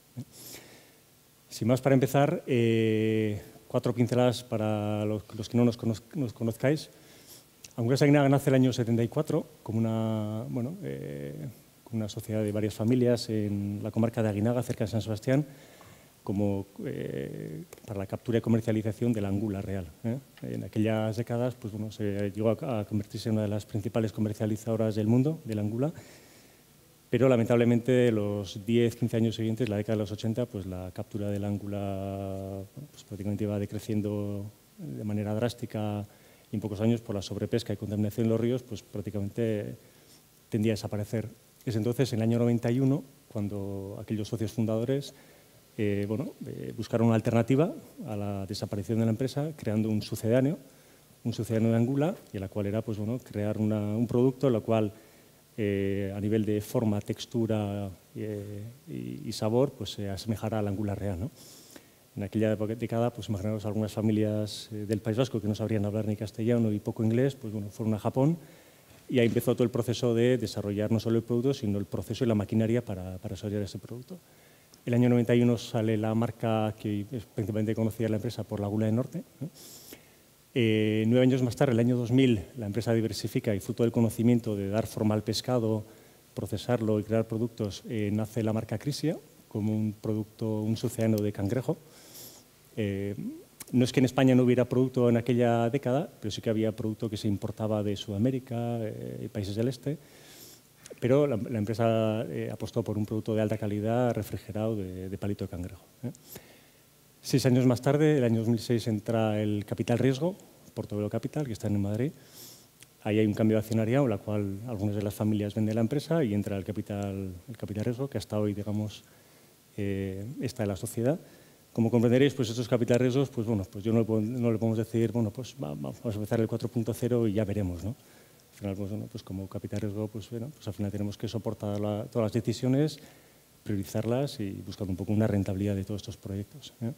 Sin más, para empezar, eh, cuatro pinceladas para los, los que no nos, conoz, nos conozcáis. Angulas Aguinaga nace el año setenta y cuatro como una, bueno, eh, una sociedad de varias familias en la comarca de Aguinaga, cerca de San Sebastián, como eh, para la captura y comercialización de la angula real, ¿eh? En aquellas décadas, pues, bueno, se llegó a, a convertirse en una de las principales comercializadoras del mundo de la angula, pero lamentablemente los diez, quince años siguientes, la década de los ochenta, pues la captura del ángula pues, prácticamente iba decreciendo de manera drástica y en pocos años por la sobrepesca y contaminación de los ríos, pues prácticamente tendía a desaparecer. Es entonces, en el año noventa y uno, cuando aquellos socios fundadores eh, bueno, eh, buscaron una alternativa a la desaparición de la empresa, creando un sucedáneo, un sucedáneo de angula, y la cual era pues, bueno, crear una, un producto en el cual Eh, a nivel de forma, textura eh, y, y sabor, pues se asemejará a la angula real, ¿no? En aquella década, pues imaginaos algunas familias eh, del País Vasco que no sabrían hablar ni castellano y poco inglés, pues bueno, fueron a Japón y ahí empezó todo el proceso de desarrollar no solo el producto, sino el proceso y la maquinaria para, para desarrollar ese producto. El año noventa y uno sale la marca que es prácticamente conocida la empresa por Laguna del Norte, ¿no? Eh, nueve años más tarde, el año dos mil, la empresa diversifica y fruto del conocimiento de dar forma al pescado, procesarlo y crear productos, eh, nace la marca Crisia como un producto, un sucedáneo de cangrejo. Eh, no es que en España no hubiera producto en aquella década, pero sí que había producto que se importaba de Sudamérica y eh, países del este, pero la, la empresa eh, apostó por un producto de alta calidad refrigerado de, de palito de cangrejo, ¿eh? Seis años más tarde, el año dos mil seis, entra el Capital Riesgo, Portobelo Capital, que está en Madrid. Ahí hay un cambio de accionariado, en la cual algunas de las familias venden la empresa y entra el Capital, el capital Riesgo, que hasta hoy, digamos, eh, está en la sociedad. Como comprenderéis, pues estos Capital Riesgos, pues bueno, pues yo no, no le podemos decir, bueno, pues vamos a empezar el cuatro punto cero y ya veremos, ¿no? Al final, pues, bueno, pues como Capital Riesgo, pues, bueno, pues al final tenemos que soportar la, todas las decisiones, priorizarlas y buscar un poco una rentabilidad de todos estos proyectos, ¿eh?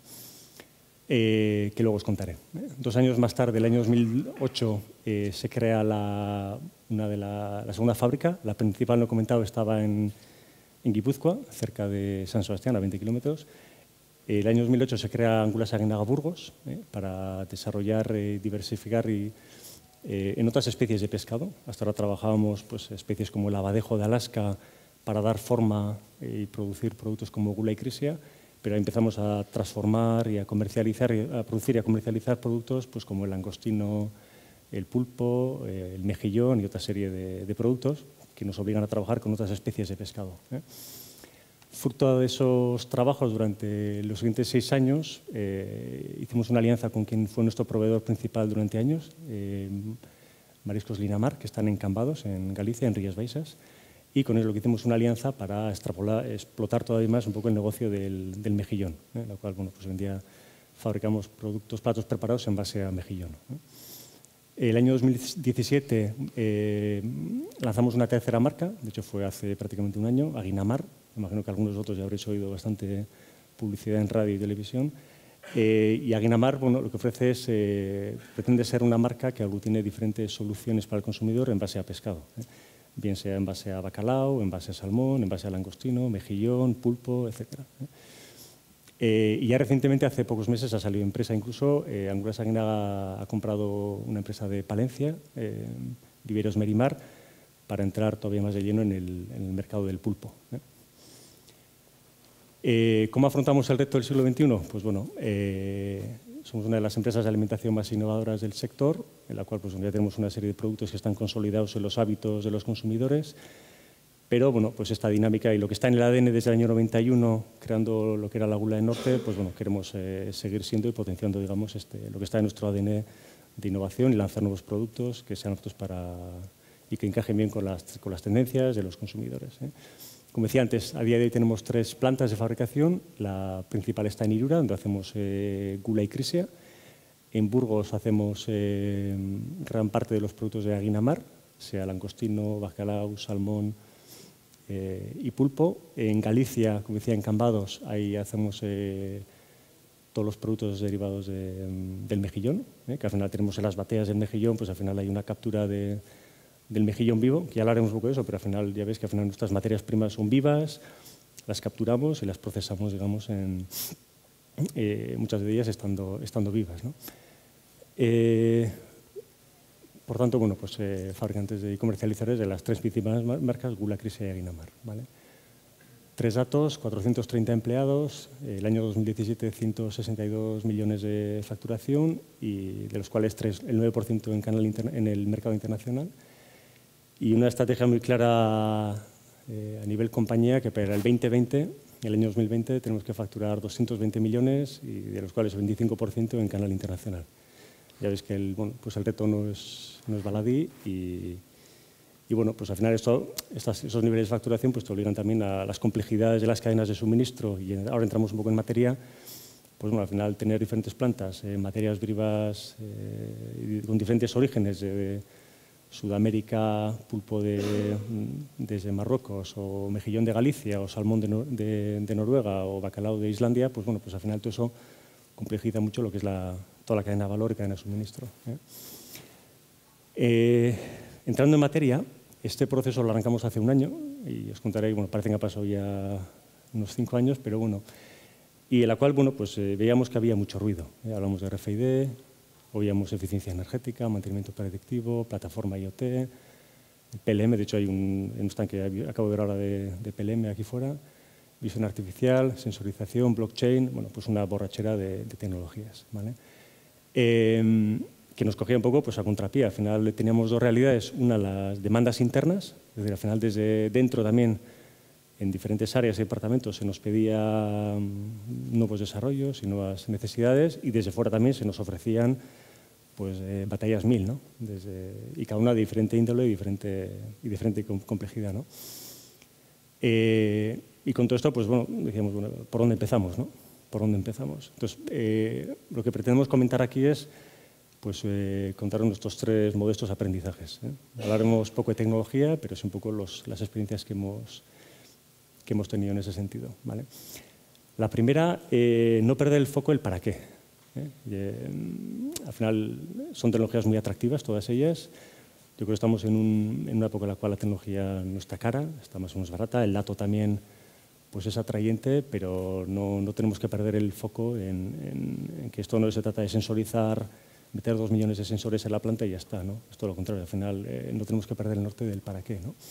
Eh, que luego os contaré. Dos años más tarde, el año dos mil ocho, eh, se crea la, una de la, la segunda fábrica. La principal, no he comentado, estaba en, en Guipúzcoa, cerca de San Sebastián, a veinte kilómetros. El año dos mil ocho se crea Angulas Aguinaga Burgos, eh, para desarrollar, eh, diversificar y, eh, en otras especies de pescado. Hasta ahora trabajábamos pues, especies como el abadejo de Alaska, para dar forma y producir productos como gula y crisia, pero empezamos a transformar y a comercializar, a producir y a comercializar productos pues, como el langostino, el pulpo, el mejillón y otra serie de, de productos que nos obligan a trabajar con otras especies de pescado, ¿eh? Fruto de esos trabajos, durante los siguientes seis años, eh, hicimos una alianza con quien fue nuestro proveedor principal durante años, eh, Mariscos Linamar, que están en Cambados, en Galicia, en Rías Baixas. Y con ello lo que hicimos una alianza para extrapolar, explotar todavía más un poco el negocio del, del mejillón, ¿eh? En la cual, bueno, pues hoy en día fabricamos productos, platos preparados en base a mejillón, ¿eh? El año dos mil diecisiete eh, lanzamos una tercera marca, de hecho fue hace prácticamente un año, Aguinamar. Me imagino que algunos de vosotros ya habréis oído bastante publicidad en radio y televisión. Eh, y Aguinamar, bueno, lo que ofrece es, eh, pretende ser una marca que aglutine diferentes soluciones para el consumidor en base a pescado, ¿eh? Bien sea en base a bacalao, en base a salmón, en base a langostino, mejillón, pulpo, etcétera. Eh, y ya recientemente, hace pocos meses, ha salido empresa incluso. Eh, Angulas Aguinaga ha comprado una empresa de Palencia, eh, Viveros Merimar, para entrar todavía más de lleno en el, en el mercado del pulpo, ¿eh? Eh, ¿Cómo afrontamos el reto del siglo veintiuno? Pues bueno, eh, somos una de las empresas de alimentación más innovadoras del sector, en la cual pues, ya tenemos una serie de productos que están consolidados en los hábitos de los consumidores. Pero bueno, pues esta dinámica y lo que está en el A D N desde el año noventa y uno, creando lo que era la Gula del Norte, pues bueno, queremos eh, seguir siendo y potenciando, digamos, este, lo que está en nuestro A D N de innovación y lanzar nuevos productos que sean aptos para y que encajen bien con las, con las tendencias de los consumidores, ¿eh? Como decía antes, a día de hoy tenemos tres plantas de fabricación. La principal está en Irura, donde hacemos eh, gula y crisia. En Burgos hacemos eh, gran parte de los productos de Aguinamar, sea langostino, bacalao, salmón, Eh, y pulpo. En Galicia, como decía, en Cambados, ahí hacemos eh, todos los productos derivados de, del mejillón, eh, que al final tenemos en las bateas del mejillón, pues al final hay una captura de, del mejillón vivo, que ya hablaremos un poco de eso, pero al final ya veis que al final nuestras materias primas son vivas, las capturamos y las procesamos, digamos, en, eh, muchas de ellas estando, estando vivas, ¿no? Eh, Por tanto, bueno, pues, eh, fabricantes y comercializadores de las tres principales marcas, Gula, Crisia y Aguinamar, ¿vale? Tres datos, cuatrocientos treinta empleados, eh, el año dos mil diecisiete ciento sesenta y dos millones de facturación y de los cuales tres, el nueve por ciento en, canal en el mercado internacional y una estrategia muy clara eh, a nivel compañía que para el veinte veinte, el año dos mil veinte, tenemos que facturar doscientos veinte millones y de los cuales el veinticinco por ciento en canal internacional. Ya veis que el, bueno, pues el reto no es, no es baladí y, y bueno, pues al final esto, estas, esos niveles de facturación pues te obligan también a las complejidades de las cadenas de suministro y ahora entramos un poco en materia, pues bueno, al final tener diferentes plantas, eh, materias vivas eh, con diferentes orígenes, de, de Sudamérica, pulpo de, desde Marruecos o mejillón de Galicia o salmón de, de, de Noruega o bacalao de Islandia, pues bueno, pues al final todo eso complejiza mucho lo que es la toda la cadena de valor y cadena de suministro, ¿eh? Eh, entrando en materia, este proceso lo arrancamos hace un año y os contaré, bueno, parece que ha pasado ya unos cinco años, pero bueno, y en la cual, bueno, pues eh, veíamos que había mucho ruido, ¿eh? Hablamos de R F I D, oíamos eficiencia energética, mantenimiento predictivo, plataforma I O T, P L M, de hecho hay un, un stand que acabo de ver ahora de, de P L M aquí fuera, visión artificial, sensorización, blockchain, bueno, pues una borrachera de, de tecnologías, ¿vale? Eh, que nos cogía un poco pues, a contrapié. Al final teníamos dos realidades. Una, las demandas internas, es decir, al final desde dentro también, en diferentes áreas y departamentos, se nos pedía nuevos desarrollos y nuevas necesidades y desde fuera también se nos ofrecían pues, eh, batallas mil, ¿no? Desde, y cada una de diferente índole y diferente, y diferente complejidad, ¿no? Eh, y con todo esto, pues bueno, decíamos, bueno, ¿por dónde empezamos, no? ¿Por dónde empezamos? Entonces, eh, lo que pretendemos comentar aquí es pues, eh, contar nuestros tres modestos aprendizajes, ¿eh? Hablaremos poco de tecnología, pero es un poco los, las experiencias que hemos, que hemos tenido en ese sentido, ¿vale? La primera, eh, no perder el foco el para qué, ¿eh? Eh, al final, son tecnologías muy atractivas, todas ellas. Yo creo que estamos en, un, en una época en la cual la tecnología no está cara, está más o menos barata, el dato también pues es atrayente, pero no, no tenemos que perder el foco en, en, en que esto no se trata de sensorizar, meter dos millones de sensores en la planta y ya está, ¿no? Es todo lo contrario, al final eh, no tenemos que perder el norte del para qué, ¿no?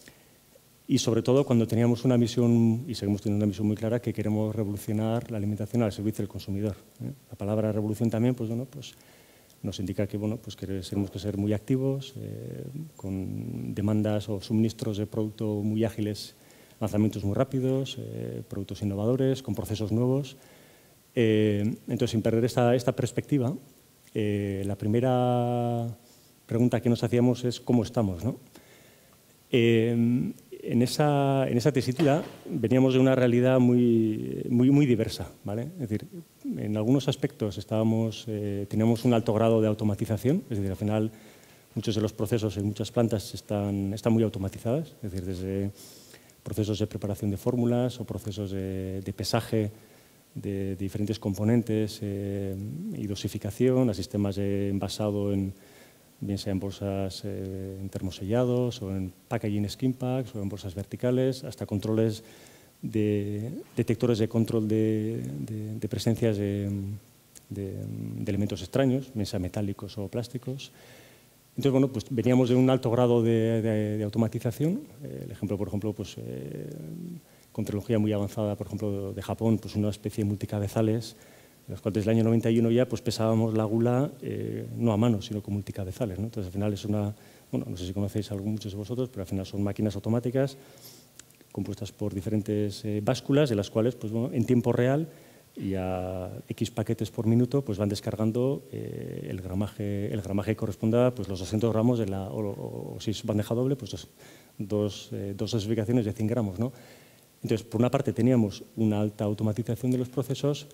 Y sobre todo cuando teníamos una misión, y seguimos teniendo una misión muy clara, que queremos revolucionar la alimentación al servicio del consumidor, ¿eh? La palabra revolución también, pues bueno, pues nos indica que, bueno, pues que tenemos que ser muy activos, eh, con demandas o suministros de producto muy ágiles, lanzamientos muy rápidos, eh, productos innovadores, con procesos nuevos. Eh, entonces, sin perder esta, esta perspectiva, eh, la primera pregunta que nos hacíamos es ¿cómo estamos, ¿no? Eh, en, esa, en esa tesitura veníamos de una realidad muy, muy, muy diversa, ¿vale? Es decir, en algunos aspectos estábamos, eh, teníamos un alto grado de automatización, es decir, al final muchos de los procesos en muchas plantas están, están muy automatizadas, es decir, desde procesos de preparación de fórmulas o procesos de, de pesaje de, de diferentes componentes eh, y dosificación, a sistemas de envasado, en, bien sea en bolsas eh, en termosellados o en packaging skin packs o en bolsas verticales, hasta controles de detectores de control de, de, de presencias de, de, de elementos extraños, bien sea metálicos o plásticos. Entonces, bueno, pues veníamos de un alto grado de, de, de automatización. Eh, el ejemplo, por ejemplo, pues, eh, con tecnología muy avanzada, por ejemplo, de Japón, pues una especie de multicabezales en los cuales desde el año noventa y uno ya pues, pesábamos la gula eh, no a mano, sino con multicabezales, ¿no? Entonces, al final es una, bueno, no sé si conocéis algo, muchos de vosotros, pero al final son máquinas automáticas compuestas por diferentes eh, básculas, de las cuales, pues, bueno, en tiempo real y a X paquetes por minuto, pues van descargando eh, el gramaje, el gramaje que corresponda, pues los doscientos gramos de la, o, o, o si es bandeja doble, pues dos, dos, eh, dos dosificaciones de cien gramos, ¿no? Entonces, por una parte teníamos una alta automatización de los procesos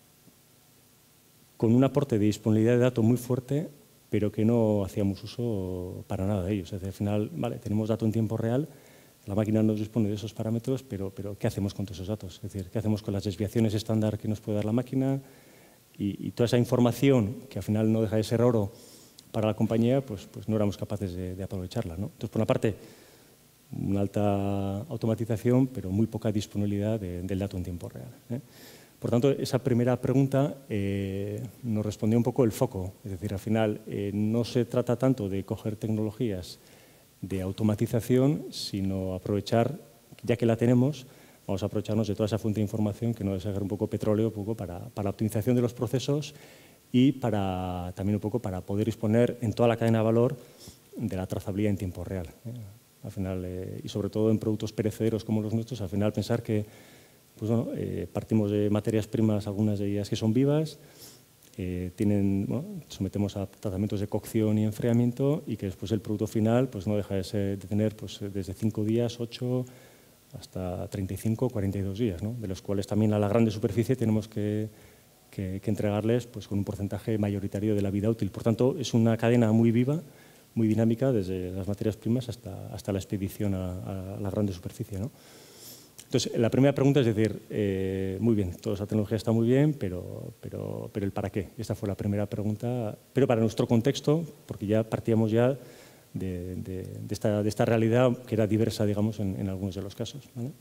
con un aporte de disponibilidad de datos muy fuerte, pero que no hacíamos uso para nada de ellos. Es decir, al final, vale, tenemos datos en tiempo real, la máquina nos dispone de esos parámetros, pero, pero ¿qué hacemos con todos esos datos? Es decir, ¿qué hacemos con las desviaciones estándar que nos puede dar la máquina? Y, y toda esa información, que al final no deja de ser oro para la compañía, pues, pues no éramos capaces de, de aprovecharla, ¿no? Entonces, por una parte, una alta automatización, pero muy poca disponibilidad de, del dato en tiempo real, ¿eh? Por tanto, esa primera pregunta eh, nos respondió un poco el foco. Es decir, al final, eh, no se trata tanto de coger tecnologías de automatización, sino aprovechar, ya que la tenemos, vamos a aprovecharnos de toda esa fuente de información que nos deja un poco petróleo un poco para, para la optimización de los procesos y para, también un poco para poder disponer en toda la cadena de valor de la trazabilidad en tiempo real, ¿eh? Al final, eh, y sobre todo en productos perecederos como los nuestros, al final pensar que pues bueno, eh, partimos de materias primas, algunas de ellas que son vivas, Eh, tienen, bueno, sometemos a tratamientos de cocción y enfriamiento y que después el producto final pues no deja de, ser, de tener pues, desde cinco días, ocho hasta treinta y cinco, cuarenta y dos días, ¿no? De los cuales también a la grande superficie tenemos que, que, que entregarles pues, con un porcentaje mayoritario de la vida útil. Por tanto, es una cadena muy viva, muy dinámica, desde las materias primas hasta, hasta la expedición a, a la grande superficie, ¿no? Entonces, la primera pregunta es decir, eh, muy bien, toda esa tecnología está muy bien, pero, pero, pero el para qué. Esta fue la primera pregunta, pero para nuestro contexto, porque ya partíamos ya de, de, de, esta, de esta realidad que era diversa, digamos, en, en algunos de los casos, ¿vale?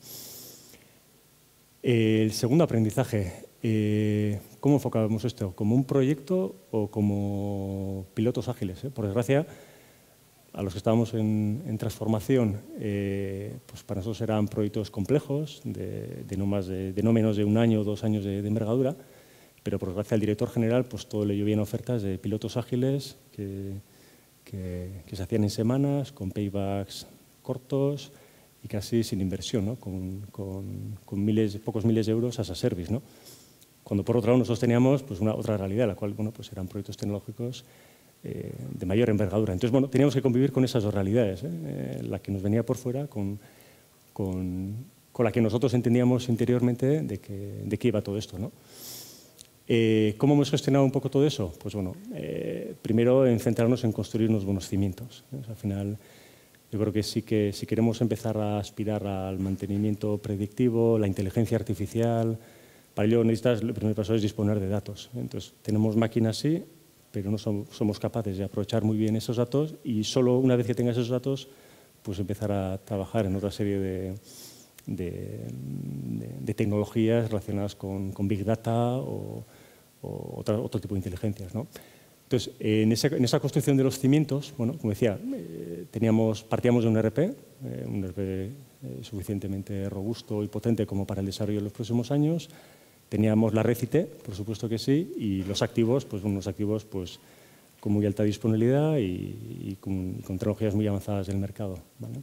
El segundo aprendizaje, eh, ¿cómo enfocábamos esto? ¿Como un proyecto o como pilotos ágiles? ¿eh? Por desgracia, a los que estábamos en, en transformación, eh, pues para nosotros eran proyectos complejos, de, de, no, más de, de no menos de un año o dos años de, de envergadura, pero por desgracia al director general pues todo le llovían ofertas de pilotos ágiles que, que, que se hacían en semanas, con paybacks cortos y casi sin inversión, ¿no? con, con, con miles, pocos miles de euros as a service, ¿no? Cuando por otro lado nosotros teníamos pues, una otra realidad, la cual bueno, pues eran proyectos tecnológicos Eh, de mayor envergadura. Entonces, bueno, teníamos que convivir con esas dos realidades, ¿eh? Eh, la que nos venía por fuera con, con, con la que nosotros entendíamos interiormente de que, de qué iba todo esto, ¿no? Eh, ¿Cómo hemos gestionado un poco todo eso? Pues bueno, eh, primero en centrarnos en construir unos buenos cimientos, ¿eh? O sea, al final, yo creo que sí que si queremos empezar a aspirar al mantenimiento predictivo, la inteligencia artificial, para ello necesitas, el primer paso es disponer de datos. Entonces, tenemos máquinas sí, pero no somos capaces de aprovechar muy bien esos datos y solo una vez que tengas esos datos, pues empezar a trabajar en otra serie de, de, de, de tecnologías relacionadas con, con Big Data o, o otro, otro tipo de inteligencias, ¿no? Entonces, en esa, en esa construcción de los cimientos, bueno, como decía, eh, teníamos, partíamos de un E R P, eh, un E R P eh, suficientemente robusto y potente como para el desarrollo de los próximos años. Teníamos la red I T, por supuesto que sí, y los activos, pues unos activos pues, con muy alta disponibilidad y, y con, con tecnologías muy avanzadas del mercado, ¿vale?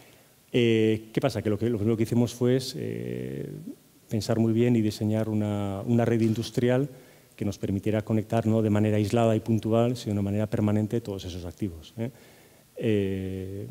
Eh, ¿Qué pasa? Que lo, que lo primero que hicimos fue eh, pensar muy bien y diseñar una, una red industrial que nos permitiera conectar no de manera aislada y puntual, sino de manera permanente todos esos activos, ¿eh? Eh,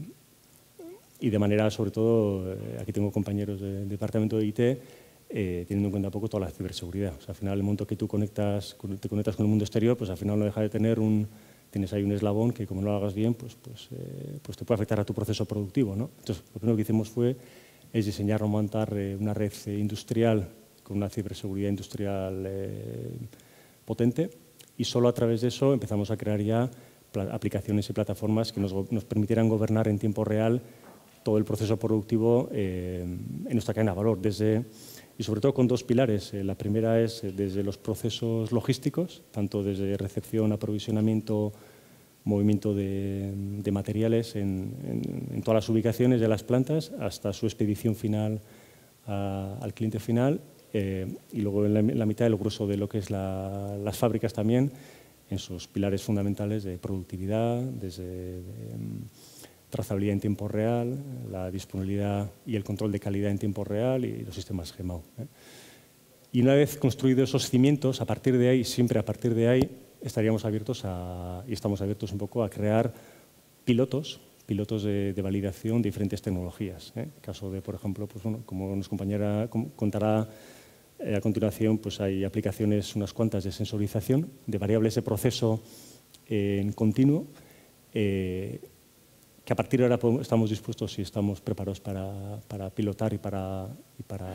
y de manera, sobre todo, aquí tengo compañeros del departamento de I T, Eh, teniendo en cuenta un poco toda la ciberseguridad. O sea, al final, el momento que tú conectas, te conectas con el mundo exterior, pues al final no deja de tener un, tienes ahí un eslabón que como no lo hagas bien, pues, pues, eh, pues te puede afectar a tu proceso productivo, ¿no? Entonces, lo primero que hicimos fue es diseñar o montar eh, una red industrial con una ciberseguridad industrial eh, potente y solo a través de eso empezamos a crear ya aplicaciones y plataformas que nos, nos permitieran gobernar en tiempo real todo el proceso productivo eh, en nuestra cadena de valor, desde y sobre todo con dos pilares. La primera es desde los procesos logísticos, tanto desde recepción, aprovisionamiento, movimiento de, de materiales en, en, en todas las ubicaciones de las plantas hasta su expedición final a, al cliente final eh, y luego en la, en la mitad el grueso de lo que es la, las fábricas también, en sus pilares fundamentales de productividad, desde de, um, trazabilidad en tiempo real, la disponibilidad y el control de calidad en tiempo real y los sistemas G M A U. ¿eh? Y una vez construidos esos cimientos, a partir de ahí, siempre a partir de ahí, estaríamos abiertos a, y estamos abiertos un poco a crear pilotos, pilotos de, de validación de diferentes tecnologías. ¿eh? En caso de, por ejemplo, pues, bueno, como nos compañera contará eh, a continuación, pues hay aplicaciones, unas cuantas de sensorización, de variables de proceso eh, en continuo, eh, que a partir de ahora podemos, estamos dispuestos y estamos preparados para, para pilotar y para, y para,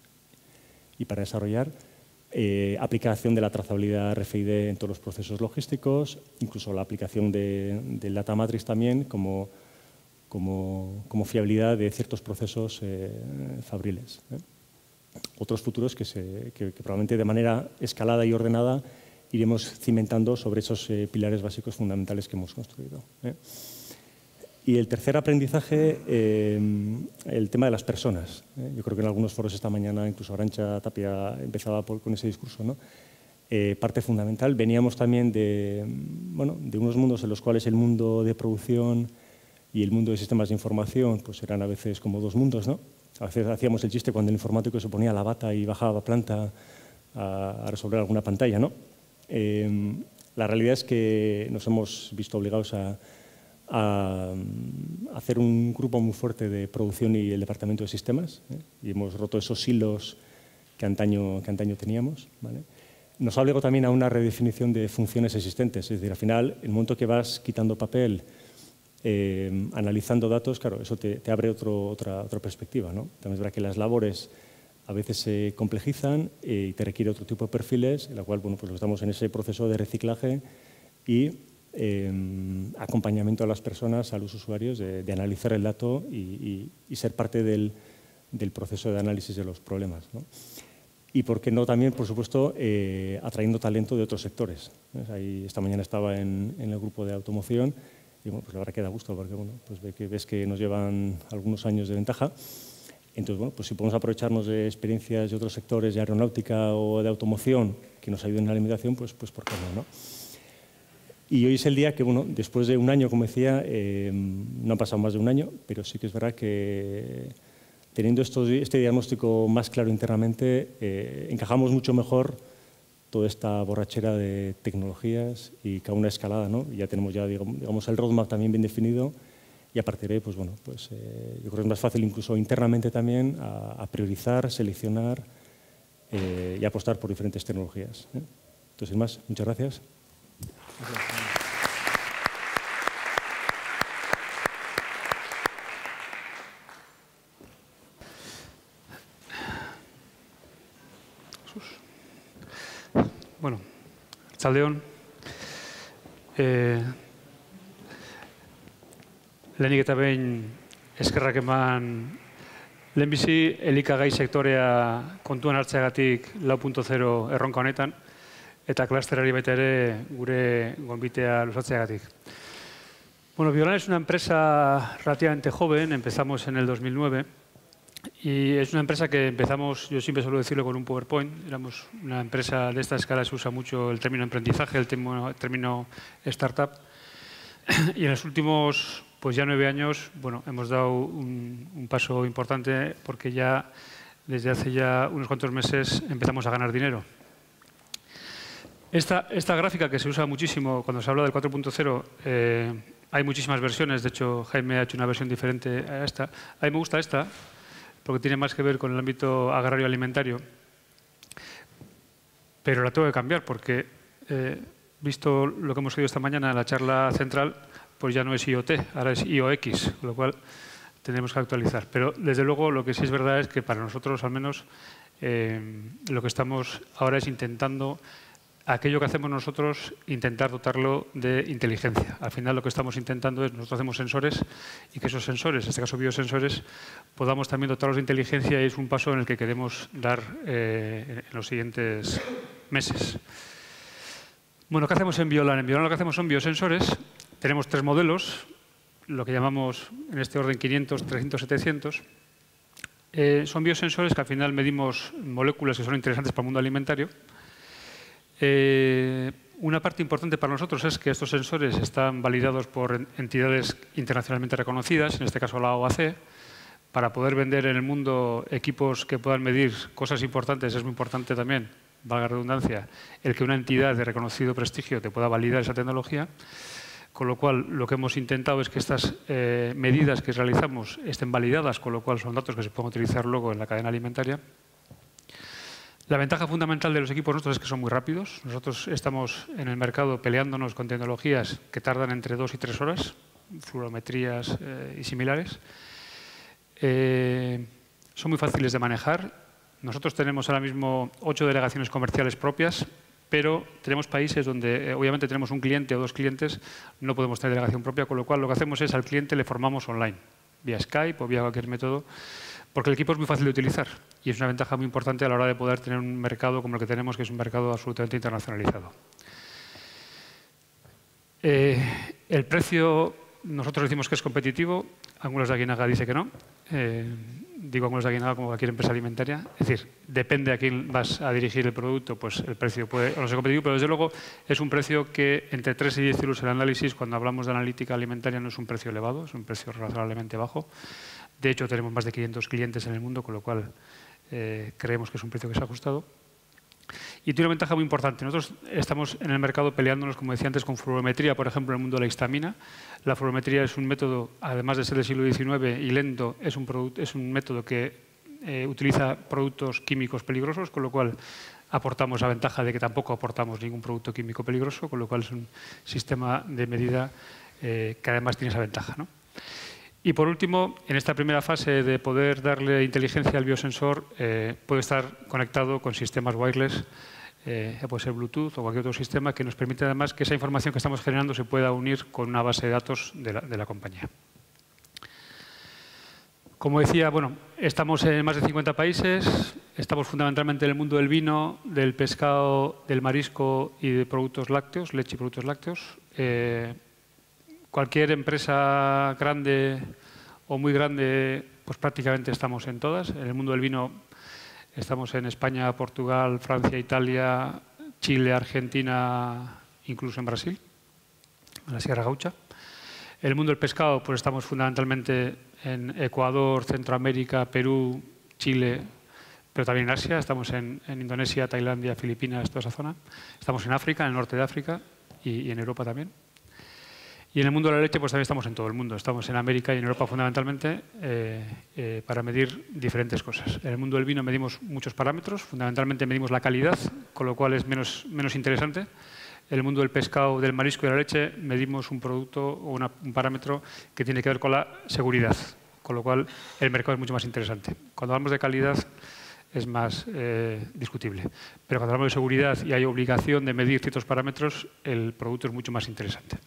y para desarrollar. Eh, aplicación de la trazabilidad R F I D en todos los procesos logísticos, incluso la aplicación de, del Data Matrix también como, como, como fiabilidad de ciertos procesos eh, fabriles. ¿eh? Otros futuros que, se, que, que probablemente de manera escalada y ordenada iremos cimentando sobre esos eh, pilares básicos fundamentales que hemos construido. ¿eh? Y el tercer aprendizaje, eh, el tema de las personas. ¿eh? Yo creo que en algunos foros esta mañana, incluso Arantxa Tapia empezaba por, con ese discurso, ¿no? Eh, parte fundamental. Veníamos también de, bueno, de unos mundos en los cuales el mundo de producción y el mundo de sistemas de información pues eran a veces como dos mundos, ¿no? A veces hacíamos el chiste cuando el informático se ponía la bata y bajaba a planta a, a resolver alguna pantalla, ¿no? Eh, la realidad es que nos hemos visto obligados a a hacer un grupo muy fuerte de producción y el departamento de sistemas, ¿eh? y hemos roto esos hilos que antaño, que antaño teníamos. ¿vale? Nos ha obligado también a una redefinición de funciones existentes, es decir, al final, en el momento que vas quitando papel, eh, analizando datos, claro, eso te, te abre otro, otra, otra perspectiva. ¿no? También es verdad que las labores a veces se complejizan eh, y te requiere otro tipo de perfiles, en la cual bueno, pues estamos en ese proceso de reciclaje y Eh, acompañamiento a las personas, a los usuarios, de, de analizar el dato y, y, y ser parte del, del proceso de análisis de los problemas. ¿no? Y, por qué no, también, por supuesto, eh, atrayendo talento de otros sectores. ¿ves? Ahí, esta mañana estaba en, en el grupo de automoción y bueno, pues la verdad que da gusto porque bueno, pues ve que, ves que nos llevan algunos años de ventaja. Entonces, bueno, pues si podemos aprovecharnos de experiencias de otros sectores, de aeronáutica o de automoción, que nos ayuden en la alimentación, pues, pues ¿por qué no? ¿no? Y hoy es el día que, bueno, después de un año, como decía, eh, no ha pasado más de un año, pero sí que es verdad que teniendo esto, este diagnóstico más claro internamente, eh, encajamos mucho mejor toda esta borrachera de tecnologías y cada una escalada, ¿no? Y ya tenemos ya, digamos, el roadmap también bien definido y a partir de ahí, pues bueno, pues eh, yo creo que es más fácil incluso internamente también a, a priorizar, seleccionar eh, y apostar por diferentes tecnologías. ¿eh? Entonces, sin más, muchas gracias. Bueno, arratsaldeon. Eh, lehenik eta behin eskerrak eman lehenbizi elikagai sektorea kontuan hartzeagatik lau puntu zero erronka honetan, eta klasterari baita ere gure gonbitea luzatzeagatik. Bueno, Biolan es una empresa relativamente joven, empezamos en el dos mil nueve y es una empresa que empezamos, yo siempre suelo decirlo con un PowerPoint, éramos una empresa de esta escala, se usa mucho el término emprendizaje, el término, término startup y en los últimos pues ya nueve años bueno, hemos dado un, un paso importante porque ya desde hace ya unos cuantos meses empezamos a ganar dinero. Esta, esta gráfica que se usa muchísimo cuando se habla del cuatro punto cero, eh, hay muchísimas versiones, de hecho Jaime ha hecho una versión diferente a esta. A mí me gusta esta porque tiene más que ver con el ámbito agrario-alimentario, pero la tengo que cambiar porque, eh, visto lo que hemos oído esta mañana en la charla central, pues ya no es I O T, ahora es I O X, con lo cual tendremos que actualizar. Pero desde luego lo que sí es verdad es que para nosotros al menos eh, lo que estamos ahora es intentando aquello que hacemos nosotros, intentar dotarlo de inteligencia. Al final lo que estamos intentando es, nosotros hacemos sensores y que esos sensores, en este caso biosensores, podamos también dotarlos de inteligencia y es un paso en el que queremos dar eh, en los siguientes meses. Bueno, ¿qué hacemos en Biolan? En Biolan lo que hacemos son biosensores. Tenemos tres modelos, lo que llamamos en este orden quinientos, trescientos, setecientos. Eh, son biosensores que al final medimos moléculas que son interesantes para el mundo alimentario. Eh, una parte importante para nosotros es que estos sensores están validados por entidades internacionalmente reconocidas, en este caso la O A C. Para poder vender en el mundo equipos que puedan medir cosas importantes, es muy importante también, valga la redundancia, el que una entidad de reconocido prestigio te pueda validar esa tecnología. Con lo cual, lo que hemos intentado es que estas eh, medidas que realizamos estén validadas, con lo cual son datos que se pueden utilizar luego en la cadena alimentaria. La ventaja fundamental de los equipos nuestros es que son muy rápidos. Nosotros estamos en el mercado peleándonos con tecnologías que tardan entre dos y tres horas, fluorometrías eh, y similares. Eh, son muy fáciles de manejar. Nosotros tenemos ahora mismo ocho delegaciones comerciales propias, pero tenemos países donde, eh, obviamente, tenemos un cliente o dos clientes, no podemos tener delegación propia, con lo cual lo que hacemos es al cliente le formamos online, vía Skype o vía cualquier método, porque el equipo es muy fácil de utilizar y es una ventaja muy importante a la hora de poder tener un mercado como el que tenemos, que es un mercado absolutamente internacionalizado. Eh, el precio, nosotros decimos que es competitivo, Ángulos de Aguinaga dice que no. Eh, digo Ángulos de Aguinaga como cualquier empresa alimentaria. Es decir, depende a quién vas a dirigir el producto, pues el precio puede o no ser competitivo, pero desde luego es un precio que entre tres y diez euros el análisis, cuando hablamos de analítica alimentaria, no es un precio elevado, es un precio razonablemente bajo. De hecho, tenemos más de quinientos clientes en el mundo, con lo cual eh, creemos que es un precio que se ha ajustado. Y tiene una ventaja muy importante. Nosotros estamos en el mercado peleándonos, como decía antes, con fluorometría, por ejemplo, en el mundo de la histamina. La fluorometría es un método, además de ser del siglo diecinueve y lento, es un, es un método que eh, utiliza productos químicos peligrosos, con lo cual aportamos la ventaja de que tampoco aportamos ningún producto químico peligroso, con lo cual es un sistema de medida eh, que además tiene esa ventaja, ¿no? Y por último, en esta primera fase de poder darle inteligencia al biosensor, eh, puede estar conectado con sistemas wireless, eh, puede ser Bluetooth o cualquier otro sistema que nos permite además que esa información que estamos generando se pueda unir con una base de datos de la, de la compañía. Como decía, bueno, estamos en más de cincuenta países, estamos fundamentalmente en el mundo del vino, del pescado, del marisco y de productos lácteos, leche y productos lácteos. Eh, Cualquier empresa grande o muy grande, pues prácticamente estamos en todas. En el mundo del vino estamos en España, Portugal, Francia, Italia, Chile, Argentina, incluso en Brasil, en la Sierra Gaucha. En el mundo del pescado, pues estamos fundamentalmente en Ecuador, Centroamérica, Perú, Chile, pero también en Asia. Estamos en, en Indonesia, Tailandia, Filipinas, toda esa zona. Estamos en África, en el norte de África y, y en Europa también. Y en el mundo de la leche, pues también estamos en todo el mundo. Estamos en América y en Europa fundamentalmente eh, eh, para medir diferentes cosas. En el mundo del vino medimos muchos parámetros. Fundamentalmente medimos la calidad, con lo cual es menos, menos interesante. En el mundo del pescado, del marisco y de la leche medimos un producto o una, un parámetro que tiene que ver con la seguridad, con lo cual el mercado es mucho más interesante. Cuando hablamos de calidad es más eh, discutible. Pero cuando hablamos de seguridad y hay obligación de medir ciertos parámetros, el producto es mucho más interesante.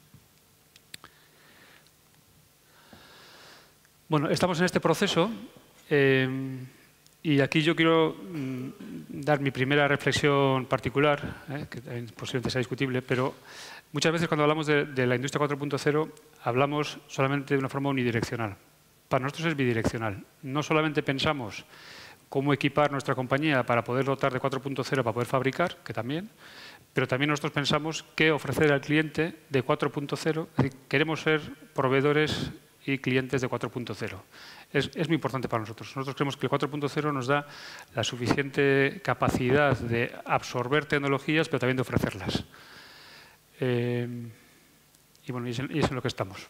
Bueno, estamos en este proceso eh, y aquí yo quiero mm, dar mi primera reflexión particular, eh, que posiblemente sea discutible, pero muchas veces cuando hablamos de, de la industria cuatro punto cero hablamos solamente de una forma unidireccional. Para nosotros es bidireccional. No solamente pensamos cómo equipar nuestra compañía para poder dotar de cuatro punto cero para poder fabricar, que también, pero también nosotros pensamos qué ofrecer al cliente de cuatro punto cero. Es decir, queremos ser proveedores y clientes de cuatro punto cero. Es, es muy importante para nosotros. Nosotros creemos que el cuatro punto cero nos da la suficiente capacidad de absorber tecnologías, pero también de ofrecerlas. Eh, y bueno, y es, en, y es en lo que estamos.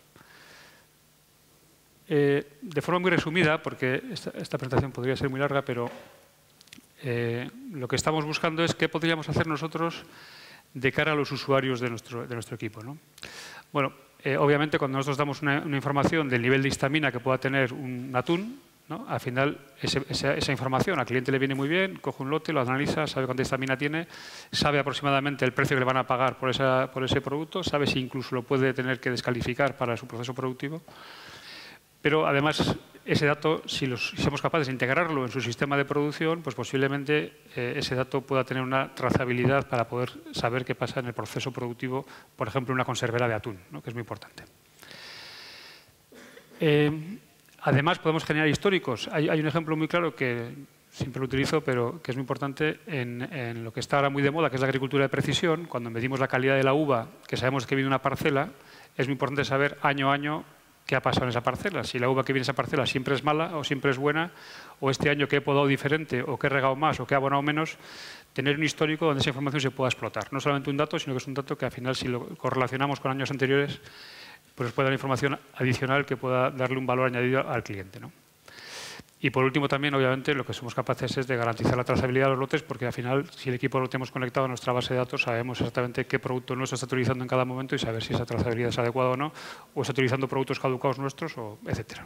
Eh, de forma muy resumida, porque esta, esta presentación podría ser muy larga, pero eh, lo que estamos buscando es qué podríamos hacer nosotros de cara a los usuarios de nuestro, de nuestro equipo, ¿no? Bueno, eh, obviamente cuando nosotros damos una, una información del nivel de histamina que pueda tener un atún, ¿no? Al final ese, esa, esa información al cliente le viene muy bien, coge un lote, lo analiza, sabe cuánta histamina tiene, sabe aproximadamente el precio que le van a pagar por, esa, por ese producto, sabe si incluso lo puede tener que descalificar para su proceso productivo. Pero además, ese dato, si, los, si somos capaces de integrarlo en su sistema de producción, pues posiblemente eh, ese dato pueda tener una trazabilidad para poder saber qué pasa en el proceso productivo, por ejemplo, en una conservera de atún, ¿no? Que es muy importante. Eh, además, podemos generar históricos. Hay, hay un ejemplo muy claro que siempre lo utilizo, pero que es muy importante en, en lo que está ahora muy de moda, que es la agricultura de precisión. Cuando medimos la calidad de la uva, que sabemos que viene de una parcela, es muy importante saber año a año qué ha pasado en esa parcela. Si la uva que viene de esa parcela siempre es mala o siempre es buena, o este año que he podado diferente, o que he regado más, o que he abonado menos, tener un histórico donde esa información se pueda explotar. No solamente un dato, sino que es un dato que al final, si lo correlacionamos con años anteriores, pues nos puede dar información adicional que pueda darle un valor añadido al cliente, ¿no? Y por último también, obviamente, lo que somos capaces es de garantizar la trazabilidad de los lotes, porque al final, si el equipo lo tenemos conectado a nuestra base de datos, sabemos exactamente qué producto nuestro está utilizando en cada momento y saber si esa trazabilidad es adecuada o no, o está utilizando productos caducados nuestros, o etcétera.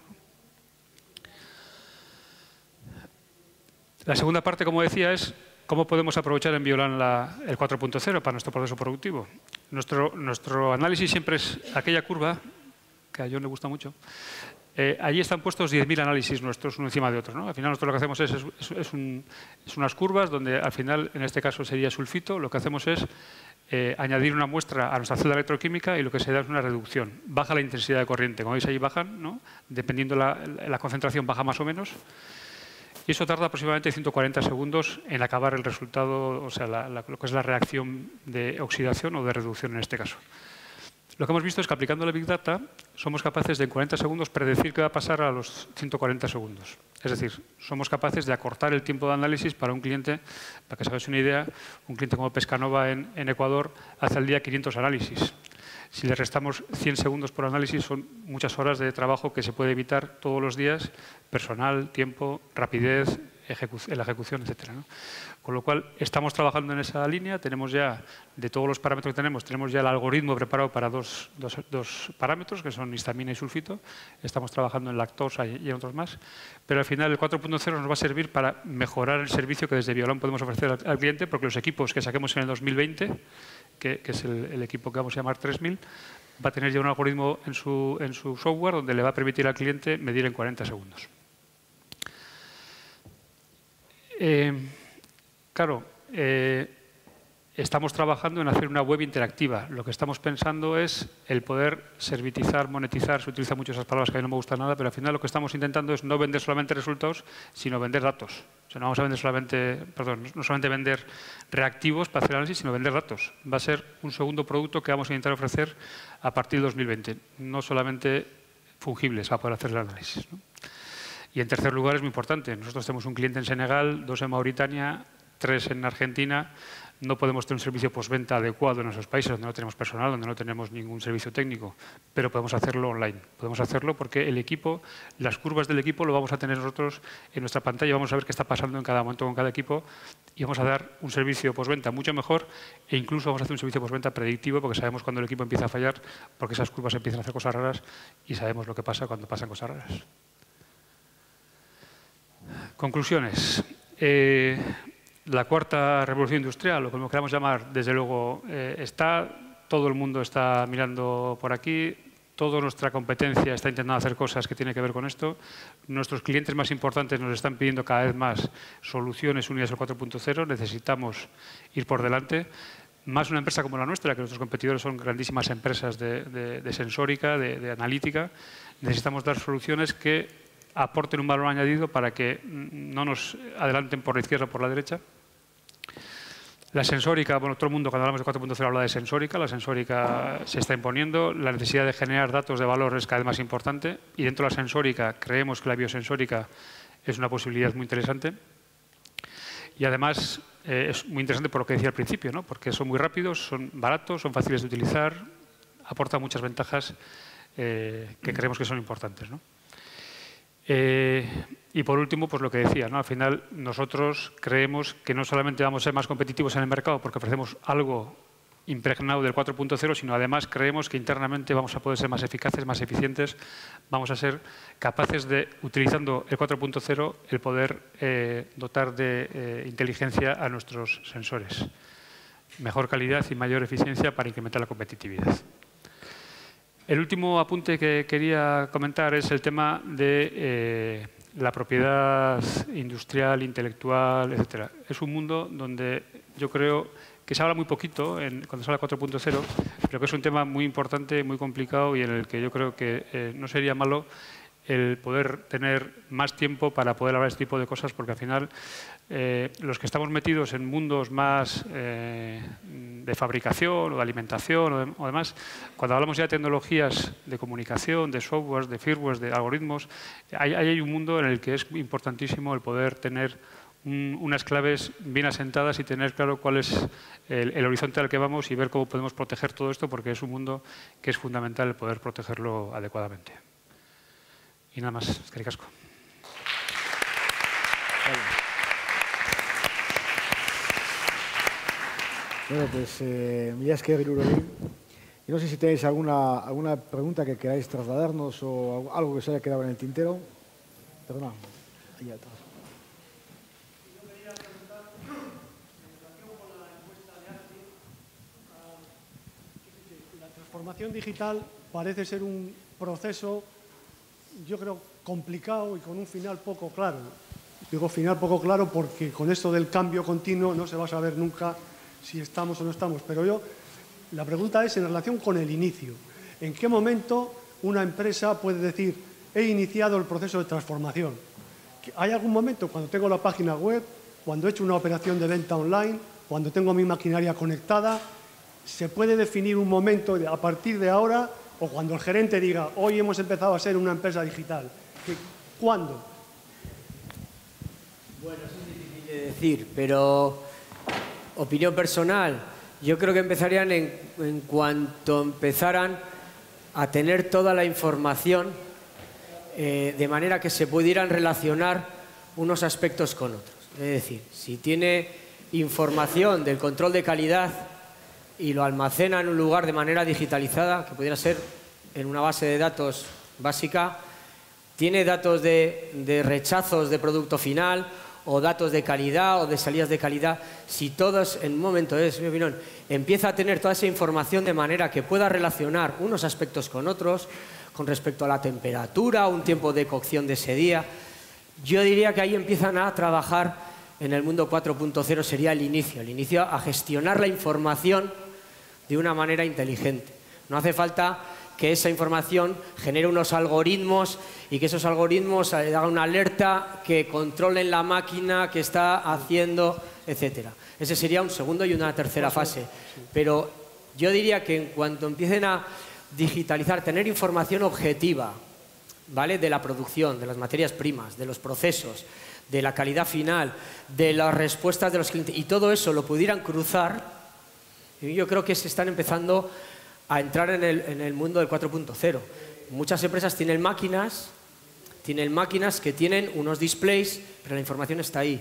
La segunda parte, como decía, es cómo podemos aprovechar en Biolan la, el cuatro punto cero para nuestro proceso productivo. Nuestro, nuestro análisis siempre es aquella curva, que a John le gusta mucho. Eh, allí están puestos diez mil análisis nuestros uno encima de otro, ¿no? Al final nosotros lo que hacemos es, es, es, un, es unas curvas donde al final, en este caso sería sulfito, lo que hacemos es eh, añadir una muestra a nuestra celda electroquímica y lo que se da es una reducción. Baja la intensidad de corriente, como veis ahí bajan, ¿no? Dependiendo la, la concentración baja más o menos. Y eso tarda aproximadamente ciento cuarenta segundos en acabar el resultado, o sea, la, la, lo que es la reacción de oxidación o de reducción en este caso. Lo que hemos visto es que aplicando la Big Data somos capaces de en cuarenta segundos predecir qué va a pasar a los ciento cuarenta segundos. Es decir, somos capaces de acortar el tiempo de análisis para un cliente, para que os hagáis una idea, un cliente como Pescanova en, en Ecuador hace al día quinientos análisis. Si le restamos cien segundos por análisis, son muchas horas de trabajo que se puede evitar todos los días, personal, tiempo, rapidez, ejecu en la ejecución, etcétera, ¿no? Con lo cual, estamos trabajando en esa línea, tenemos ya, de todos los parámetros que tenemos, tenemos ya el algoritmo preparado para dos, dos, dos parámetros, que son histamina y sulfito. Estamos trabajando en lactosa y en otros más. Pero al final, el cuatro punto cero nos va a servir para mejorar el servicio que desde Biolan podemos ofrecer al, al cliente, porque los equipos que saquemos en el dos mil veinte, que, que es el, el equipo que vamos a llamar tres mil, va a tener ya un algoritmo en su, en su software donde le va a permitir al cliente medir en cuarenta segundos. Eh, claro, eh, estamos trabajando en hacer una web interactiva. Lo que estamos pensando es el poder servitizar, monetizar. Se utilizan mucho esas palabras que a mí no me gustan nada, pero al final lo que estamos intentando es no vender solamente resultados, sino vender datos. O sea, no vamos a vender solamente, perdón, no solamente vender reactivos para hacer análisis, sino vender datos. Va a ser un segundo producto que vamos a intentar ofrecer a partir del dos mil veinte. No solamente fungibles para poder hacer el análisis, ¿no? Y en tercer lugar, es muy importante, nosotros tenemos un cliente en Senegal, dos en Mauritania, tres en Argentina. No podemos tener un servicio postventa adecuado en esos países donde no tenemos personal, donde no tenemos ningún servicio técnico, pero podemos hacerlo online. Podemos hacerlo porque el equipo, las curvas del equipo lo vamos a tener nosotros en nuestra pantalla, vamos a ver qué está pasando en cada momento con cada equipo y vamos a dar un servicio postventa mucho mejor e incluso vamos a hacer un servicio postventa predictivo porque sabemos cuando el equipo empieza a fallar, porque esas curvas empiezan a hacer cosas raras y sabemos lo que pasa cuando pasan cosas raras. Conclusiones. Eh, la cuarta revolución industrial, o como queramos llamar, desde luego eh, está, todo el mundo está mirando por aquí, toda nuestra competencia está intentando hacer cosas que tienen que ver con esto. Nuestros clientes más importantes nos están pidiendo cada vez más soluciones unidas al cuatro punto cero, necesitamos ir por delante. Más una empresa como la nuestra, que nuestros competidores son grandísimas empresas de, de, de sensórica, de, de analítica, necesitamos dar soluciones que aporten un valor añadido para que no nos adelanten por la izquierda o por la derecha. La sensórica, bueno, todo el mundo cuando hablamos de cuatro punto cero habla de sensórica, la sensórica se está imponiendo, la necesidad de generar datos de valor es cada vez más importante y dentro de la sensórica creemos que la biosensórica es una posibilidad muy interesante y además eh, es muy interesante por lo que decía al principio, ¿no? Porque son muy rápidos, son baratos, son fáciles de utilizar, aportan muchas ventajas eh, que creemos que son importantes, ¿no? Eh, y por último, pues lo que decía, ¿no? Al final nosotros creemos que no solamente vamos a ser más competitivos en el mercado porque ofrecemos algo impregnado del cuatro punto cero, sino además creemos que internamente vamos a poder ser más eficaces, más eficientes, vamos a ser capaces de, utilizando el cuatro punto cero, el poder eh, dotar de eh, inteligencia a nuestros sensores. Mejor calidad y mayor eficiencia para incrementar la competitividad. El último apunte que quería comentar es el tema de eh, la propiedad industrial, intelectual, etcétera. Es un mundo donde yo creo que se habla muy poquito en, cuando se habla de cuatro punto cero, pero que es un tema muy importante, muy complicado y en el que yo creo que eh, no sería malo el poder tener más tiempo para poder hablar de este tipo de cosas, porque al final eh, los que estamos metidos en mundos más eh, de fabricación o de alimentación o, de, o demás, cuando hablamos ya de tecnologías de comunicación, de software, de firmware, de algoritmos, hay, hay un mundo en el que es importantísimo el poder tener un, unas claves bien asentadas y tener claro cuál es el, el horizonte al que vamos y ver cómo podemos proteger todo esto, porque es un mundo que es fundamental el poder protegerlo adecuadamente. Y nada más, eskerrik asko. Bueno, pues eh, mila esker hirurogei. Y no sé si tenéis alguna, alguna pregunta que queráis trasladarnos o algo que se haya quedado en el tintero. Perdona, ahí atrás. Yo quería preguntar, en relación con la encuesta de ACSI, uh, la transformación digital parece ser un proceso, yo creo, complicado y con un final poco claro. Digo final poco claro porque con esto del cambio continuo no se va a saber nunca si estamos o no estamos. Pero yo, la pregunta es en relación con el inicio. ¿En qué momento una empresa puede decir, he iniciado el proceso de transformación? ¿Hay algún momento cuando tengo la página web, cuando he hecho una operación de venta online, cuando tengo mi maquinaria conectada? ¿Se puede definir un momento de, a partir de ahora, o cuando el gerente diga, hoy hemos empezado a ser una empresa digital? ¿Cuándo? Bueno, eso es difícil de decir, pero opinión personal, yo creo que empezarían en, en cuanto empezaran a tener toda la información eh, de manera que se pudieran relacionar unos aspectos con otros. Es decir, si tiene información del control de calidad y lo almacena en un lugar de manera digitalizada, que pudiera ser en una base de datos básica, tiene datos de, de rechazos de producto final o datos de calidad o de salidas de calidad, si todos en un momento, es mi opinión, empieza a tener toda esa información de manera que pueda relacionar unos aspectos con otros, con respecto a la temperatura, un tiempo de cocción de ese día, yo diría que ahí empiezan a trabajar en el mundo cuatro punto cero, sería el inicio, el inicio a gestionar la información de una manera inteligente. No hace falta que esa información genere unos algoritmos y que esos algoritmos hagan una alerta que controlen la máquina que está haciendo, etcétera. Ese sería un segundo y una tercera fase. Pero yo diría que en cuanto empiecen a digitalizar, tener información objetiva, ¿vale?, de la producción, de las materias primas, de los procesos, de la calidad final, de las respuestas de los clientes, y todo eso lo pudieran cruzar, yo creo que se están empezando a entrar en el, en el mundo del cuatro punto cero. Muchas empresas tienen máquinas, tienen máquinas que tienen unos displays, pero la información está ahí.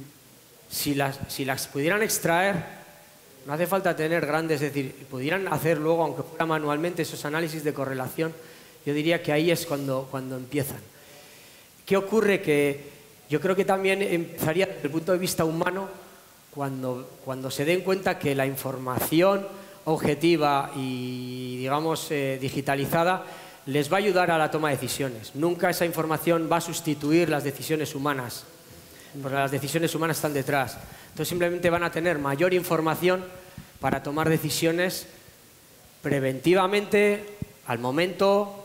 Si las, si las pudieran extraer, no hace falta tener grandes, es decir, pudieran hacer luego, aunque fuera manualmente, esos análisis de correlación, yo diría que ahí es cuando, cuando empiezan. ¿Qué ocurre? Que yo creo que también empezaría desde el punto de vista humano, cuando, cuando se den cuenta que la información objetiva y, digamos, eh, digitalizada les va a ayudar a la toma de decisiones. Nunca esa información va a sustituir las decisiones humanas, porque las decisiones humanas están detrás. Entonces simplemente van a tener mayor información para tomar decisiones preventivamente, al momento.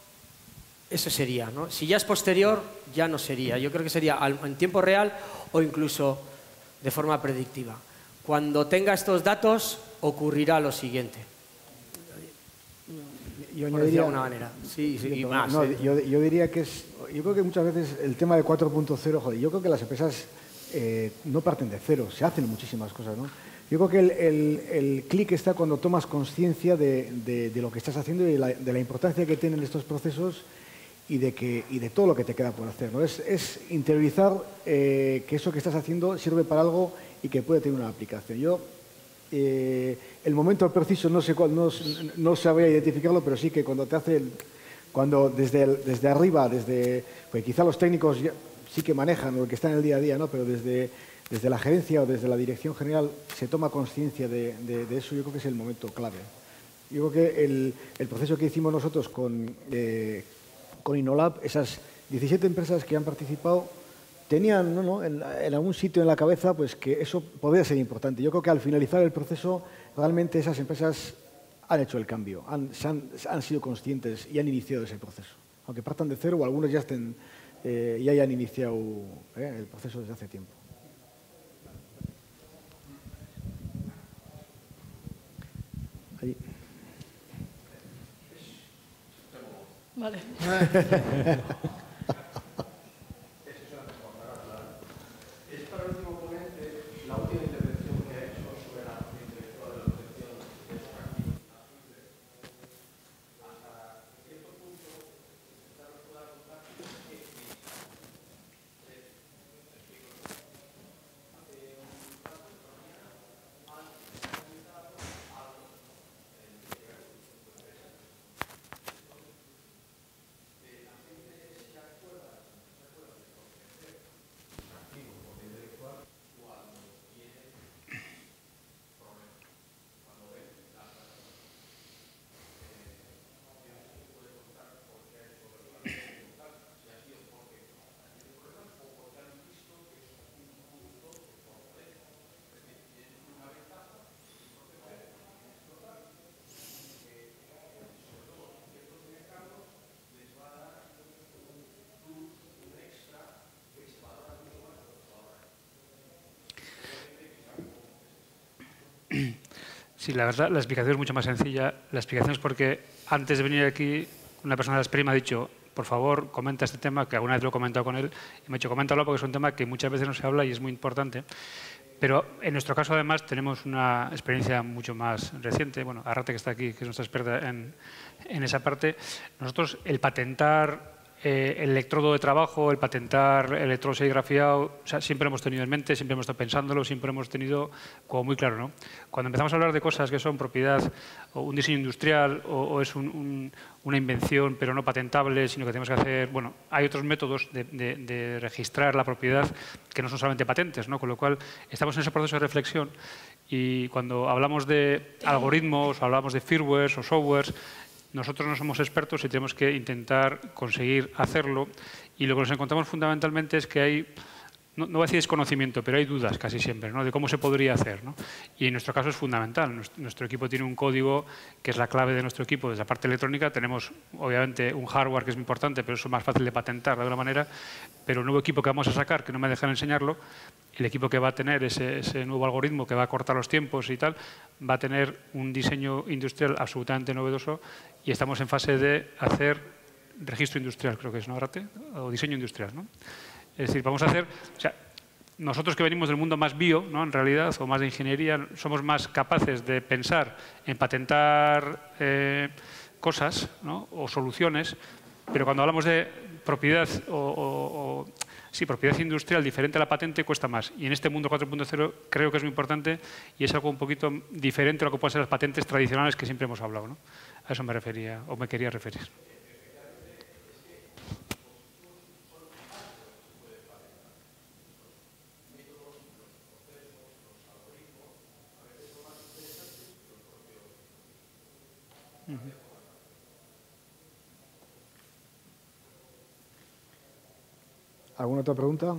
Eso sería, ¿no? Si ya es posterior, ya no sería. Yo creo que sería en tiempo real o incluso de forma predictiva. Cuando tenga estos datos, ocurrirá lo siguiente. Yo Por decirlo de alguna manera. Sí, sí, y más. No, ¿eh? yo, yo diría que es... Yo creo que muchas veces el tema de cuatro punto cero, joder, yo creo que las empresas eh, no parten de cero, se hacen muchísimas cosas, ¿no? Yo creo que el, el, el clic está cuando tomas conciencia de, de, de lo que estás haciendo y de la, de la importancia que tienen estos procesos y de, que, y de todo lo que te queda por hacer, ¿no? Es, es interiorizar eh, que eso que estás haciendo sirve para algo y que puede tener una aplicación. Yo, eh, el momento preciso no sé cuál, no, no sabría identificarlo, pero sí que cuando te hace, el, cuando desde, el, desde arriba, desde, pues quizá los técnicos ya, sí que manejan lo que está en el día a día, ¿no? Pero desde, desde la gerencia o desde la dirección general se toma conciencia de, de, de eso, yo creo que es el momento clave. Yo creo que el, el proceso que hicimos nosotros con... Eh, con InnoLab, esas diecisiete empresas que han participado tenían, ¿no? ¿no? En, en algún sitio en la cabeza, pues que eso podría ser importante. Yo creo que al finalizar el proceso, realmente esas empresas han hecho el cambio, han, han, han sido conscientes y han iniciado ese proceso. aunque partan de cero o algunos ya, estén, eh, ya hayan iniciado eh, el proceso desde hace tiempo. Ahí. Vale. Sí, la verdad, la explicación es mucho más sencilla. La explicación es porque antes de venir aquí, una persona de la Sprima ha dicho, por favor, comenta este tema, que alguna vez lo he comentado con él, y me ha dicho, coméntalo porque es un tema que muchas veces no se habla y es muy importante. Pero en nuestro caso, además, tenemos una experiencia mucho más reciente. Bueno, Arrate, que está aquí, que es nuestra experta en, en esa parte. Nosotros, el patentar eh, el electrodo de trabajo, el patentar el electrodo serigrafiado, o sea, siempre hemos tenido en mente, siempre hemos estado pensándolo, siempre hemos tenido como muy claro, ¿no? Cuando empezamos a hablar de cosas que son propiedad o un diseño industrial o, o es un, un, una invención pero no patentable, sino que tenemos que hacer, bueno, hay otros métodos de, de, de registrar la propiedad que no son solamente patentes, ¿no? Con lo cual estamos en ese proceso de reflexión y cuando hablamos de algoritmos, o hablamos de firmwares o softwares, nosotros no somos expertos y tenemos que intentar conseguir hacerlo. Y lo que nos encontramos fundamentalmente es que hay, no, no voy a decir desconocimiento, pero hay dudas casi siempre, ¿no? De cómo se podría hacer, ¿no? Y en nuestro caso es fundamental. Nuestro, nuestro equipo tiene un código que es la clave de nuestro equipo. Desde la parte electrónica tenemos, obviamente, un hardware que es muy importante, pero eso es más fácil de patentar de alguna manera. Pero el nuevo equipo que vamos a sacar, que no me dejan enseñarlo, el equipo que va a tener ese, ese nuevo algoritmo que va a cortar los tiempos y tal, va a tener un diseño industrial absolutamente novedoso y estamos en fase de hacer registro industrial, creo que es, ¿no, Arrate? O diseño industrial, ¿no? Es decir, vamos a hacer, o sea, nosotros que venimos del mundo más bio, ¿no? En realidad, o más de ingeniería, somos más capaces de pensar en patentar eh, cosas, ¿no? O soluciones, pero cuando hablamos de propiedad o, o, o sí, propiedad industrial diferente a la patente cuesta más. Y en este mundo cuatro punto cero creo que es muy importante y es algo un poquito diferente a lo que pueden ser las patentes tradicionales que siempre hemos hablado, ¿no? A eso me refería o me quería referir. Uh-huh. ¿Alguna otra pregunta?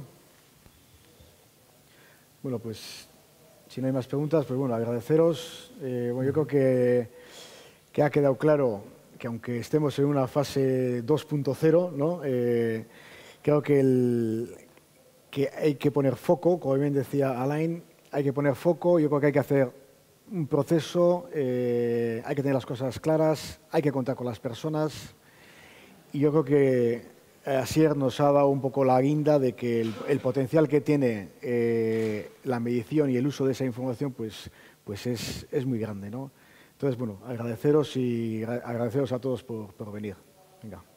Bueno, pues si no hay más preguntas, pues bueno, agradeceros. Eh, bueno, yo creo que, que ha quedado claro que aunque estemos en una fase dos punto cero, ¿no? Eh, creo que, el, que hay que poner foco, como bien decía Alain, hay que poner foco, yo creo que hay que hacer un proceso, eh, hay que tener las cosas claras, hay que contar con las personas y yo creo que Asier nos ha dado un poco la guinda de que el, el potencial que tiene eh, la medición y el uso de esa información pues, pues es, es muy grande, ¿no? Entonces, bueno, agradeceros y agradeceros a todos por, por venir. Venga.